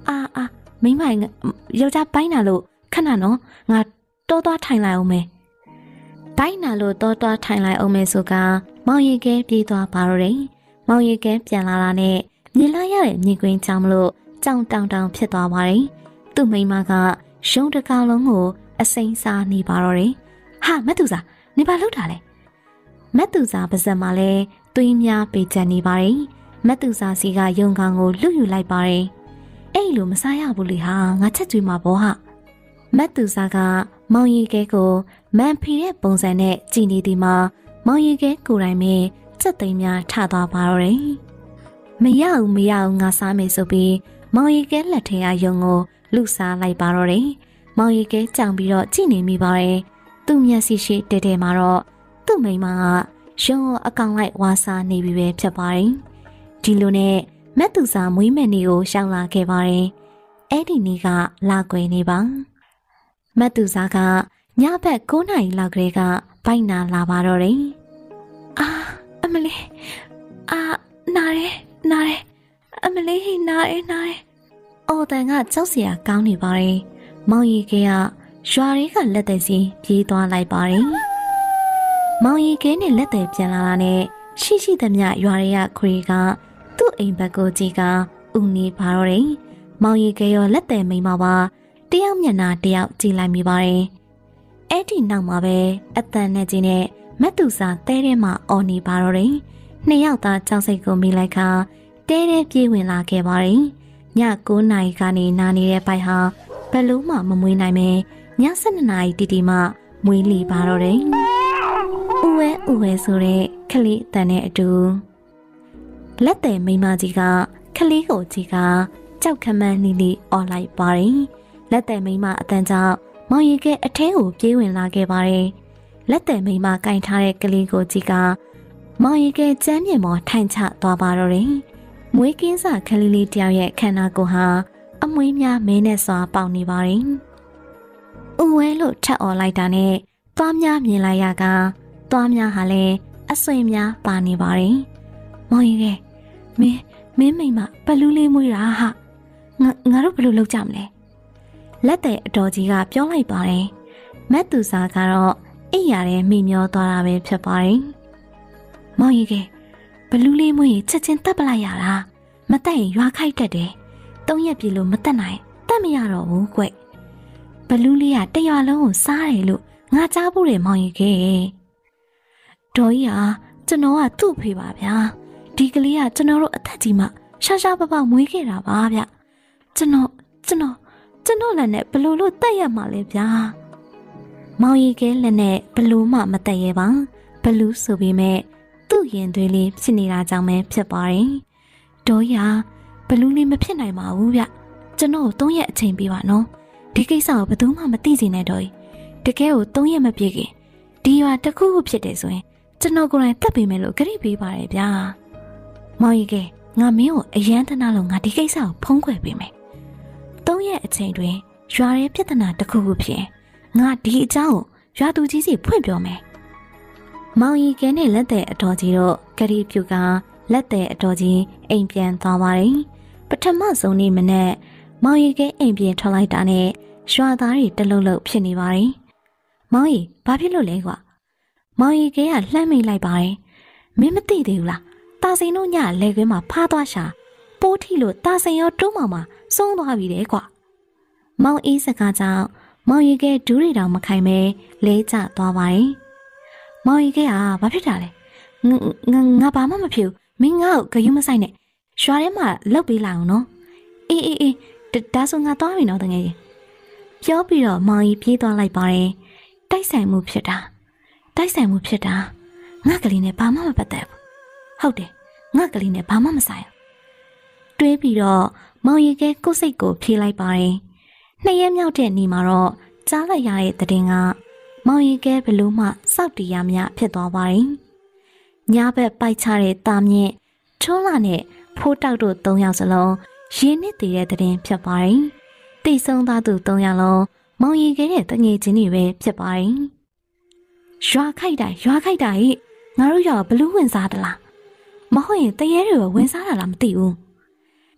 အာအာမိမယောက်ျားပိုင်းနာလို့ခဏနော်ငါတောသွားထိုင်လိုက်အောင်မယ်ပိုင်းနာလို့တောသွားထိုင်လိုက်အောင်မယ်ဆိုကမောင်ရီကဲပြေးသွားပါတော့တယ်မောင်ရီကဲပြန်လာတာနဲ့မြင်လိုက်ရတဲ့မြင်ကွင်းကြောင့်မလို့ကြောင်တောင်တောင်ဖြစ်သွားပါတယ်သူ့မိမကရုံးတကားလုံးကိုအစိမ်းစားနေပါတော့တယ်ဟာမတ်သူစားနေပါလို့တာလေမတ်သူစားပါဇက်မှာလဲသွေးများပေချန်နေပါတယ်မတ်သူစားစီကယုံကောင်ကိုလွတ်ယူလိုက်ပါတယ်အဲ့လိုမစားရဘူးလေဟာငါချက်ကျွေးမှာပေါ့ဟာမတ်သူစားကမောင်ရီကဲကိုမန်ဖီတဲ့ပုံစံနဲ့ကြည်နေသည်မှာမောင်ရီကဲကိုယ်တိုင်ပဲစက်သိမ်းများထသွားပါတော့တယ်မရအောင်မရအောင်ငါစားမယ်ဆိုပြီးမောင်ရီကဲလက်ထဲအယုံကိုလူစားလိုက်ပါတော့တယ်မောင်ရီကဲကြောင်ပြီးတော့ကြည်နေမိပါတယ်သူ့မျက်စိရှိတဲတဲမှာတော့သူ့မိမကရုံးအကောင်လိုက်ဝါစားနေပြီပဲဖြစ်ပါတယ်ဒီလိုနဲ့မတ်သူစာမွေးမဲ့နေကိုရှောင်လာခဲ့ပါတယ်အဲ့ဒီနေ့ကလာကွယ်နေပါမတ်သူစာကညဘက်၉နာရီလောက်ကလေးကဘိုက်နာလာပါတော့တယ်အာအမလေးအာနားရဲနားရဲအမလေးနားရဲနားရဲအော်တန်ကကြောက်စရာကောင်းနေပါတယ်မောင်ရီကဲကရွာတွေကလက်သက်စီပြေးသွားလိုက်ပါတယ်မောင်ရီကဲနဲ့လက်သက်ပြန်လာတာနဲ့ရှိရှိသမျှရွာတွေကခွေကသူ့အိမ်ဘက်ကိုကြည့်ကဥနေပါတော့တယ်မောင်ရီကဲရောလက်သက်မိမပါတယောက်မျက်နှာတယောက်ကြည့်လိုက်မိပါတယ်အဲ့ဒီနောက်မှာပဲအတန်နဲ့ကြီးနဲ့မတ်သူစာတဲထဲမှာအော်နေပါတော့တယ်နှစ်ယောက်သားကြောက်စိတ်ကိုမိလိုက်ခါတဲတဲပြေးဝင်လာခဲ့ပါတယ်ည၉နာရီကနေနာနေတဲ့ဘိုက်ဟာဘယ်လို့မှမမွေးနိုင်ပဲည၁၂နာရီတီတီမှမွေးလီပါတော့တယ်ဥဝဲဥဝဲဆိုတဲ့ခလေးအတန်နဲ့အတူလက်တဲ့မိမကြီးကခလေးကိုကြီးကကြောက်ခမန်းနီနီအော်လိုက်ပါတယ်လက်တဲ့မိမအတန်ကြောင့်မောင်ရီကဲအထဲကိုပြေးဝင်လာခဲ့ပါတယ်လက်တဲ့မိမကင်ထားတဲ့ကလေးကိုကြီးကမောင်ရီကဲကျမ်းမြေပေါ်ထိုင်ချသွားပါတော့တယ်မွေးကင်းစာခလေးလေးတယောက်ရဲ့ခန္ဓာကိုယ်ဟာအမွေးများမင်းနဲ့စွာပေါက်နေပါတယ်ဥဝဲလို့ထပ်អော်လိုက်တာနဲ့သွားများမြင်လိုက်ရကသွားများဟာလည်းအဆွေများပါနေပါတယ်မောင်ရီကဲမင်းမင်းမိမပလူးလေးမွေးတာဟာငါငါတို့ဘယ်လိုလုပ်ကြမလဲလက်တဲ့အတော်ကြီးကပြောလိုက်ပါတယ်မတ်သူစာကတော့အိပ်ရတဲ့မိမျောသွားတာပဲဖြစ်ပါတယ်မောင်ရီကဘလူးလေးမွေးချက်ချင်းတက်ပလိုက်ရတာမတက်ရင်ရွာခိုက်တတ်တယ်သုံးရက်ပြီလို့မတက်နိုင်တက်မရတော့ဘူးကွဘလူးလေးကတရွာလုံးကိုစားတယ်လို့ငါကြားဖို့တယ်မောင်ရီကဒေါ်ကြီးဟာကျွန်တော်ကသူ့ဖေပါဗျာဒီကလေးကကျွန်တော်တို့အသက်ကြီးမှရှာရှာပပမွေးခဲ့တာပါဗျကျွန်တော်ကျွန်တော်ကျွန်တော်လည်းနဲ့ဘလို့လို့တက်ရမှာလဲဗျာမောင်ရီကဲလည်းနဲ့ဘလို့မှမတက်ရပါဘလူးဆိုပေမဲ့သူ့ရင်သွေးလေးဖြစ်နေတာကြောင့်ပဲဖြစ်ပါတယ်ဒေါ်ကြီးဘလူးလေးမဖြစ်နိုင်ပါဘူးဗျကျွန်တော်သုံးရက်အချိန်ပေးပါနော်ဒီကိစ္စကိုဘယ်သူမှမသိစေနဲ့ဒေါ်ကြီးတကယ်ကိုသုံးရက်မပြည့်ခင်ဒီရွာတစ်ခုခုဖြစ်တယ်ဆိုရင်ကျွန်တော်ကိုယ်တိုင်တက်ပေးမယ်လို့ကြိတ်ပေးပါတယ်ဗျာမောင်ရီကငါမင်းကိုအရန်တနာလို့ငါဒီကိစ္စကိုဖုံးကွယ်ပေးမယ်သုံးရက်အချိန်တွင်ရွာရဲပြဿနာတစ်ခုခုဖြစ်ငါဒီအကြောင်းကိုရွာသူကြီးစီဖွင့်ပြောမယ်မောင်ရီကဲနဲ့လက်တဲ့အတော်ကြီးတို့ဂရီပြူကလက်တဲ့အတော်ကြီးအိမ်ပြန်သွားပါတယ်ပထမဆုံးနေ့မနေ့မောင်ရီကဲအိမ်ပြန်ထွက်လိုက်တာနဲ့ရွာသားတွေတလုံးလုံးဖြစ်နေပါတယ်မောင်ရီဘာဖြစ်လို့လဲကွာမောင်ရီကဲကလှမ်းမိလိုက်ပါတယ်မင်းမသိသေးဘူးလားတာစိန်တို့ညလေခွင်းမှာဖားသွားရှာပိုးထီလို့တာစိန်ရောတိုးမောင်မှာဆုံးသွားပြီတဲ့ကွာမောင်အေးစကားကြောင့်မောင်ရီကဲဒူးရီတောင်မခိုင်ပဲလဲကျသွားပါတယ်မောင်ရီကဲကဘာဖြစ်တာလဲငါငါဘာမှမဖြစ်ဘူးမင်းငါ့ကိုဂယုမဆိုင်နဲ့ရွာထဲမှာလောက်ပေးလိုက်အောင်နော်အေးအေးအေးဒါဆိုငါသွားပြီနော်တကယ်ကြီးပြောပြီးတော့မောင်ရီပြေးသွားလိုက်ပါတယ်တိုက်ဆိုင်မှုဖြစ်တာတိုက်ဆိုင်မှုဖြစ်တာငါကလေးနဲ့ဘာမှမပတ်သက်ဘူးဟုတ်တယ်ငါကလေးနဲ့ဘာမှမဆိုင်တွေးပြီးတော့မောင်ရီကဲကိုယ်စိတ်ကိုဖြေးလိုက်ပါတယ်နှစ်ရက်မြောက်တဲ့နေ့မှာတော့ကြားလိုက်ရတဲ့သတင်းကမောင်ရီကဲဘလို့မှစောက်တရားများဖြစ်သွားပါတယ်ညဘက်ပိုက်ချတဲ့တာမြင့်ထွန်းလာနဲ့ဖိုးတောက်တို့သုံးယောက်စလုံးရင်းနစ်တည်တဲ့သတင်းဖြစ်ပါတယ်တိတ်ဆုံးသားသူသုံးယောက်လုံးမောင်ရီကဲတဲ့တငယ်ချင်းတွေပဲဖြစ်ပါတယ်ရွာခိုက်တာရွာခိုက်တာဟိငါတို့ရွာဘလူးဝင်စားတလားမဟုတ်ရင်တရေတွေကိုဝင်စားတာလားမသိဘူး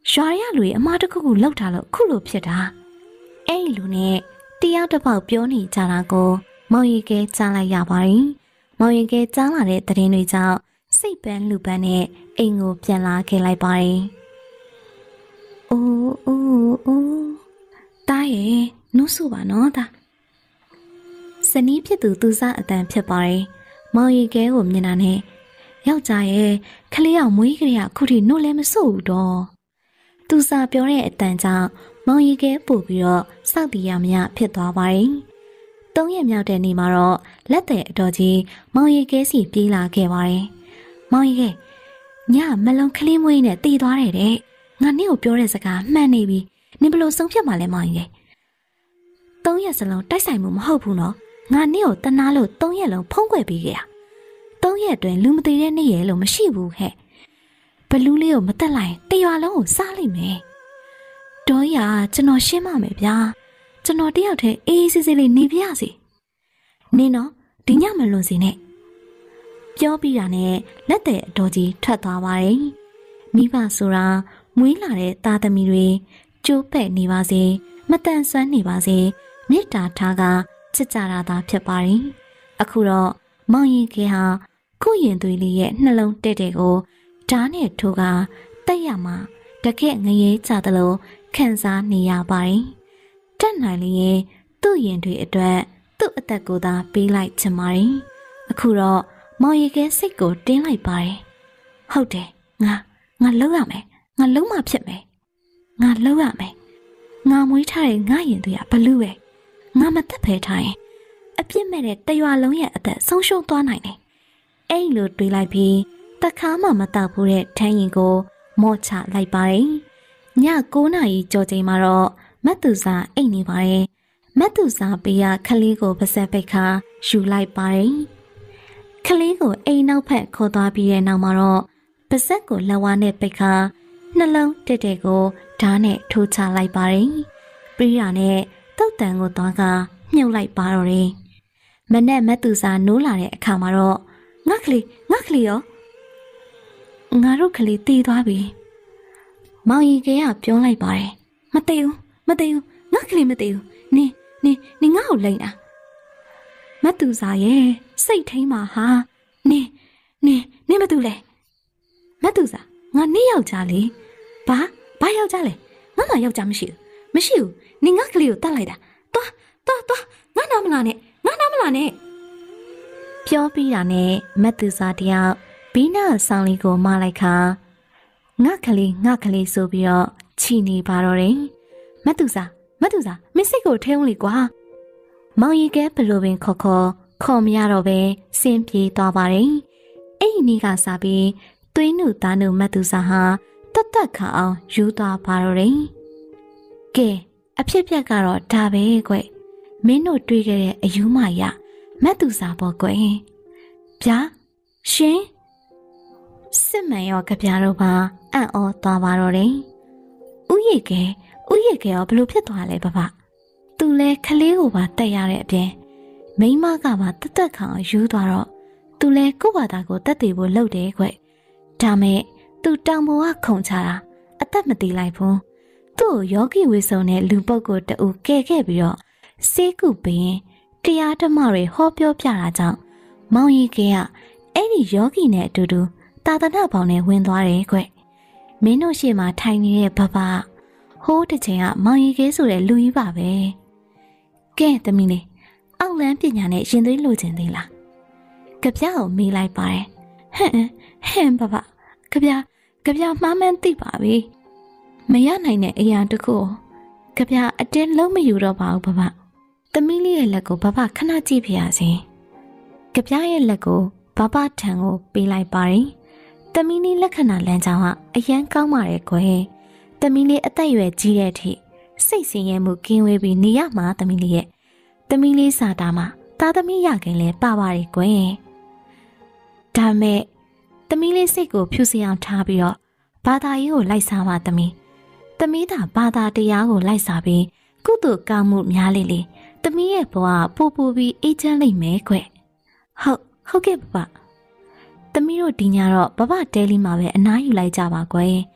ရွာရလူရဲ့အမားတစ်ခုခုလောက်ထားလို့ခုလိုဖြစ်တာအဲ့ဒီလူနဲ့တရားတစ်ပေါက်ပြောနေကြတာကိုမောင်ရီကကြားလိုက်ရပါတယ်မောင်ရီကကြားလာတဲ့သတင်းတွေကြောင့်စိတ်ပန်းလူပန်းနဲ့အိမ်ကိုပြန်လာခဲ့လိုက်ပါတယ်အိုးအိုးအိုးတားရဲ့နှုတ်ဆိုပါနော်တာစနီးဖြစ်သူသူစားအတန်ဖြစ်ပါတယ်မောင်ရီကဲကိုမြင်တာနဲ့ယောက်ျားရဲ့ခလေးအောင်မွေးကလေးကခုထိနှုတ်လည်းမဆို့ဘူးတော့သူစားပြောတဲ့အတန်ကြောင့်မောင်ရီကဲပို့ပြီးတော့စောက်တီရမရဖြစ်သွားပါတယ်သုံးရက်မြောက်တဲ့နေ့မှာတော့လက်တဲ့အတော်ကြီးမောင်ရီကဲစီပြေးလာခဲ့ပါတယ်မောင်ရီကဲညမလုံးခလေးမွေးနဲ့တည်သွားတယ်တဲ့ငါနင့်ကိုပြောတဲ့စကားမှန်နေပြီနင်ဘလို့ဆုံးဖြတ်မှလဲမောင်ရီကဲသုံးရက်စလုံးတိုက်ဆိုင်မှုမဟုတ်ဘူးနော်ငါနင့်ကိုတနာလို့သုံးရက်လုံးဖုံးကွယ်ပြီးခဲ့ရသုံးရက်အတွင်းလူမသေးတဲ့နေ့ရဲ့လို့မရှိဘူးဟဲ့ဘလူးလေးကိုမတက်လိုက်တရွာလုံးကိုစားလိုက်မယ်တော်ရကျွန်တော်ရှင်းပါမယ်ဗျာကျွန်တော်တယောက်တည်းအေးအေးဆေးဆေးလေးနေပြရစီနင်တော့ဒီညမလွန်စီနဲ့ပြောပြီးတာနဲ့လက်တဲ့အတော်ကြီးထွက်သွားပါတယ်မိဘဆိုတာမွေးလာတဲ့သားသမီးတွေကျိုးပဲ့နေပါစေမတန်ဆွမ်းနေပါစေမေတ္တာထားကချစ်ကြတာသာဖြစ်ပါတယ်အခုတော့မောင်ရင်ခေဟာကိုရင်သွေးလေးရဲ့နှလုံးတဲ့တဲ့ကိုဓာတ်နဲ့ထိုးကတက်ရမှာတကက်ငရဲကြသလိုခံစားနေရပါတယ်တက်နိုင်လေရင်သူ့ရင်တွေအတွက်သူ့အသက်ကိုသာပေးလိုက်ချင်ပါတယ်အခုတော့မောင်ရီကဲစိတ်ကိုတင်းလိုက်ပါတယ်ဟုတ်တယ်ငါငါလှုပ်ရမယ်ငါလုံးမဖြစ်မယ်ငါလှုပ်ရမယ်ငါမွေးထားတဲ့ငါရင်တွေကဘလူးပဲငါမသက်ဖဲထားရင်အပြစ်မဲ့တဲ့တရွာလုံးရဲ့အသက်ဆုံးရှုံးသွားနိုင်တယ်အဲ့လိုတွေးလိုက်ပြီးတခါမှမတောက်ဘူးတဲ့ထန်းရင်ကိုမော့ချလိုက်ပါတယ်ညကိုးနာရီကြော်ချိန်မှာတော့မတ်သူစာအိတ်နေပါတယ်မတ်သူစာပေးရခလေးကိုပါဆက်ပိတ်ခါယူလိုက်ပါတယ်ခလေးကိုအိမ်နောက်ဖက်ခေါ်သွားပြီးတဲ့နောက်မှာတော့ပါဆက်ကိုလက်ဝါးနဲ့ပိတ်ခါနှလုံးတက်တဲ့ကိုဓာတ်နဲ့ထိုးချလိုက်ပါတယ်ပြီးရနဲ့တုတ်တန်ကိုသွားကမြုပ်လိုက်ပါတော့တယ်မနဲ့မတ်သူစာနိုးလာတဲ့အခါမှာတော့ငါကလေးငါကလေးရောငါတို့ကလေးတည်သွားပြီမောင်ရီကကပြောလိုက်ပါတယ်မတည်ဘူးမတည်ဘူးငါကလေးမတည်ဘူးနင်နင်နင်ငါ့ကိုလိမ့်တာမတ်သူစာရဲ့စိတ်ထိန်ပါဟာနင်နင်နင်မတူလဲမတ်သူစာငါနင့်ယောက်ျားလေဘာဘာယောက်ျားလဲငါမှယောက်ျားမရှိဘူးမရှိဘူးနင်ငါကလေးကိုတတ်လိုက်တာသွားသွားသွားငါနာမလားနဲ့ငါနာမလားနဲ့ပြောပြီးတာနဲ့မတ်သူစာတယောက်ဘီနာဆောင်လေးကိုမလိုက်ခါငါကလေးငါကလေးဆိုပြီးတော့ချီနေပါတော့တယ်မတ်သူစာမတ်သူစာမစ်စိတ်ကိုထဲအောင်လေကွာမောင်ရီကဲဘလိုပင်ခေါ်ခေါ်ခေါ်မရတော့ပဲစင်ပြေးသွားပါတယ်အဲ့ဒီနေ့ကစားပြီးသွေးနုသားနုမတ်သူစာဟာတတ်တတ်ခါအောင်ယူသွားပါတော့တယ်ကဲအဖြစ်ပြက်ကတော့ဒါပဲကွမင်းတို့တွေးခဲ့တဲ့အယူမရမတ်သူစာပေါ့ကွဗျာရှင်စစ်မှန်ရောကြပြတော့ပါအံ့ဩသွားပါတော့တယ်ဥယေကဲဥယေကဲရောဘလို့ဖြစ်သွားလဲပပသူလဲခလေးကိုပါတက်ရတဲ့အပြင်မိန်းမကပါတသက်ခံယူသွားတော့သူလဲကိုယ့်ဘာသာကိုတက်တည်ဖို့လုပ်တယ်ကွဒါမဲ့သူတောင်ပေါ်ကခုန်ချတာအသက်မတည်လိုက်ဘူးသူ့ကိုယောဂီဝေဆုံတဲ့လူပုဂ္ဂိုလ်တူကဲခဲ့ပြီးတော့စေကုပင်တရားဓမ္မတွေဟောပြောပြတာကြောင့်မောင်ရီကဲကအဲ့ဒီယောဂီနဲ့အတူတူသာသနာပေါင်းနဲ့ဝင်သွားတယ်ကွမင်းတို့ရှေ့မှာထိုင်နေတဲ့ဘဘဟိုးတစ်ချိန်ကမောင်ရီကဲဆိုတဲ့လူကြီးပါပဲကဲသမီးလေးအောက်လန်းပညာနဲ့ရင်သွေးလိုချင်သေးလားကြပြကိုမေးလိုက်ပါတယ်ဟမ်ဟမ်ဘဘကြပြကြပြမှားမှန်းသိပါပြီမရနိုင်တဲ့အရာတခုကြပြအတင်းလုံးမယူတော့ပါဘူးဘဘသမီးလေးရဲ့လက်ကိုဘဘခဏကြည့်ပြရစီကြပြရဲ့လက်ကိုဘဘထံကိုပေးလိုက်ပါတယ်သမီးလေးလက္ခဏာလမ်းကြောင်းကအရန်ကောင်းပါတယ်ကွယ်သမီးလေးအသက်အရွယ်ကြီးတဲ့အထိစိတ်ဆင်းရဲမှုကင်းဝေးပြီးနေရမှာသမီးလေးရဲ့သမီးလေးစာတာမှာသားသမီးရခင်လဲပါပါတယ်ကွယ်ဒါမဲ့သမီးလေးစိတ်ကိုဖြူစင်အောင်ထားပြီးတော့ဘာသာရေးကိုလိုက်စားပါသမီးသမီးသာဘာသာတရားကိုလိုက်စားပြီးကုသိုလ်ကောင်းမှုများလေလေသမီးရဲ့ဘဝပို့ပို့ပြီးအေးချမ်းလိမ့်မယ်ကွယ်ဟုတ်ဟုတ်ကဲ့ဘဘသမီးတို့ဒီညတော့ဘဘတဲလီမှာပဲအနားယူလိုက်ကြပါကွယ်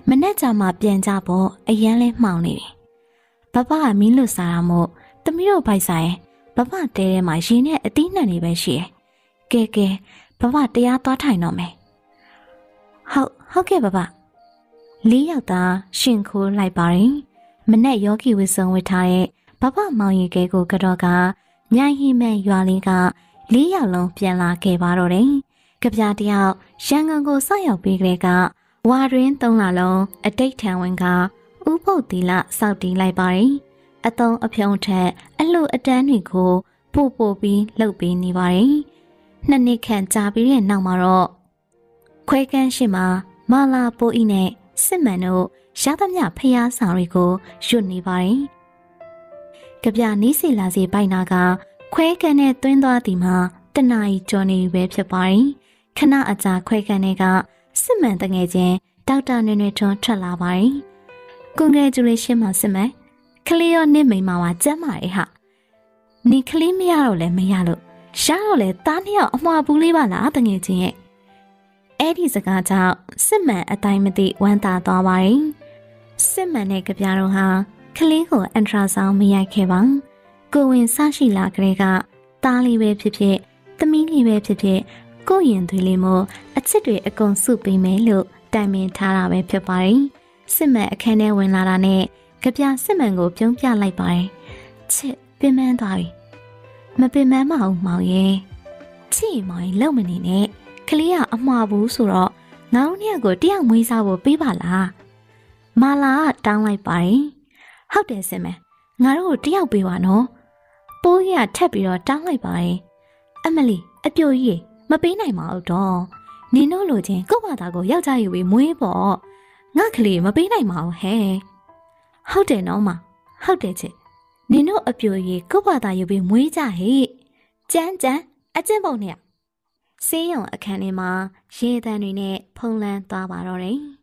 မနဲ့ကြမှာပြန်ကြဖို့အရန်လဲမှောင်နေပြီဘဘကမင်းလွတ်စားတာမို့သမီးတို့ဘိုက်ဆိုင်ဘဘတဲထဲမှာရင်းနဲ့အသီးနှံနေပဲရှိတယ်ကဲကဲဘဘတရားသွားထိုင်တော့မယ်ဟုတ်ဟုတ်ကဲ့ဘဘလေးယောက်သားရှင်ခိုးလိုက်ပါရင်မနဲ့ယောဂီဝစ်စုံဝစ်ထားတဲ့ဘဘမောင်ရီကဲကိုကတော့ကညိုင်ဟိမဲ့ရွာလေးကလေးယောက်လုံးပြန်လာခဲ့ပါတော့တယ်ကြပြတယောက်ရန်ကုန်ကိုဆောက်ရောက်ပြီးကလေးကဝါရင်းသုံးလလုံးအတိတ်ထံဝင်ကဥပုပ်သီလစောက်တီးလိုက်ပါရင်အတုံးအဖြုံးထက်အလှအတန်းတွေကိုပို့ပို့ပြီးလှုပ်ပေးနေပါတယ်နှစ်နှစ်ခန့်ကြာပြီးတဲ့နောက်မှာတော့ခွဲကန်းရှိမှာမာလာပိုးဤနဲ့စစ်မှန်တို့ရသမျှဖျားဆောင်တွေကိုရွတ်နေပါတယ်ကြပြနီးစီလာစီပိုင်နာကခွဲကန်းနဲ့တွင်းသွားသည်မှာတနာရီကျော်နေပဲဖြစ်ပါတယ်ခဏအကြာခွဲကန်းတွေကစစ်မှန်တငယ်ချင်းဒေါက်တာနွေနွေထွန်းထွက်လာပါတယ်ကွန်ဂရေဂျူလေးရှင်းပါစစ်မှန်ကလေးရောနင့်မိန်မာဝါကျမ်းမာရဲ့ဟာနေကလေးမရတော့လဲမရလို့ရှားတော့လဲတားနှစ်ယောက်အမွာဘူးလေးပါလားတငယ်ချင်းရဲ့အဲ့ဒီစကားကြောင့်စစ်မှန်အတိုင်းမသိဝမ်းသာသွားပါတယ်စစ်မှန်တဲ့ကြပြတော်ဟာကလေးကိုအန်ထရာဆောင်းမရိုက်ခဲ့ပါကိုဝင်ဆရှိလာကလေးကတားလေးပဲဖြစ်ဖြစ်သမီးလေးပဲဖြစ်ဖြစ်ကိုရင်သွေးလေးမို့အချစ်တွေအကုန်စုပေးမယ်လို့တိုင်ပင်ထားတာပဲဖြစ်ပါတယ်စစ်မှန်အခန်းထဲဝင်လာတာနဲ့ကြပြစစ်မှန်ကိုပြုံးပြလိုက်ပါတယ်ချစ်ပင်ပန်းသွားပြီမပင်ပန်းမအောင်မောင်ရဲ့ချစ်မောင်ရင်လုံမနေနဲ့ကလေးကအမှားဘူးဆိုတော့ငေါင်းနှစ်ယောက်ကိုတယောက်မွေးစားဖို့ပေးပါလားမာလာကတောင်းလိုက်ပါတယ်ဟုတ်တယ်စစ်မှန်ငါတို့တယောက်ပေးပါနော်ပိုးရထက်ပြီးတော့တောင်းလိုက်ပါတယ်အမလီအပြိုကြီးမပေးနိုင်ပါဘူးတော့နင်တို့လိုချင်းကို့ဘာသာကိုယောက်ျားယူပြီးမွေးပေါ့ငါကလေးမပေးနိုင်ပါဘူးဟဲ့ဟုတ်တယ်နော်မဟုတ်တယ်ချစ်နင်တို့အပြိုကြီးကို့ဘာသာယူပြီးမွေးကြဟဲ့ကြမ်းကြမ်းအကျင့်ပုံနဲ့ဆေးရုံအခန်းထဲမှာရေတံတွေနဲ့ဖုံးလန်းသွားပါတော့တယ်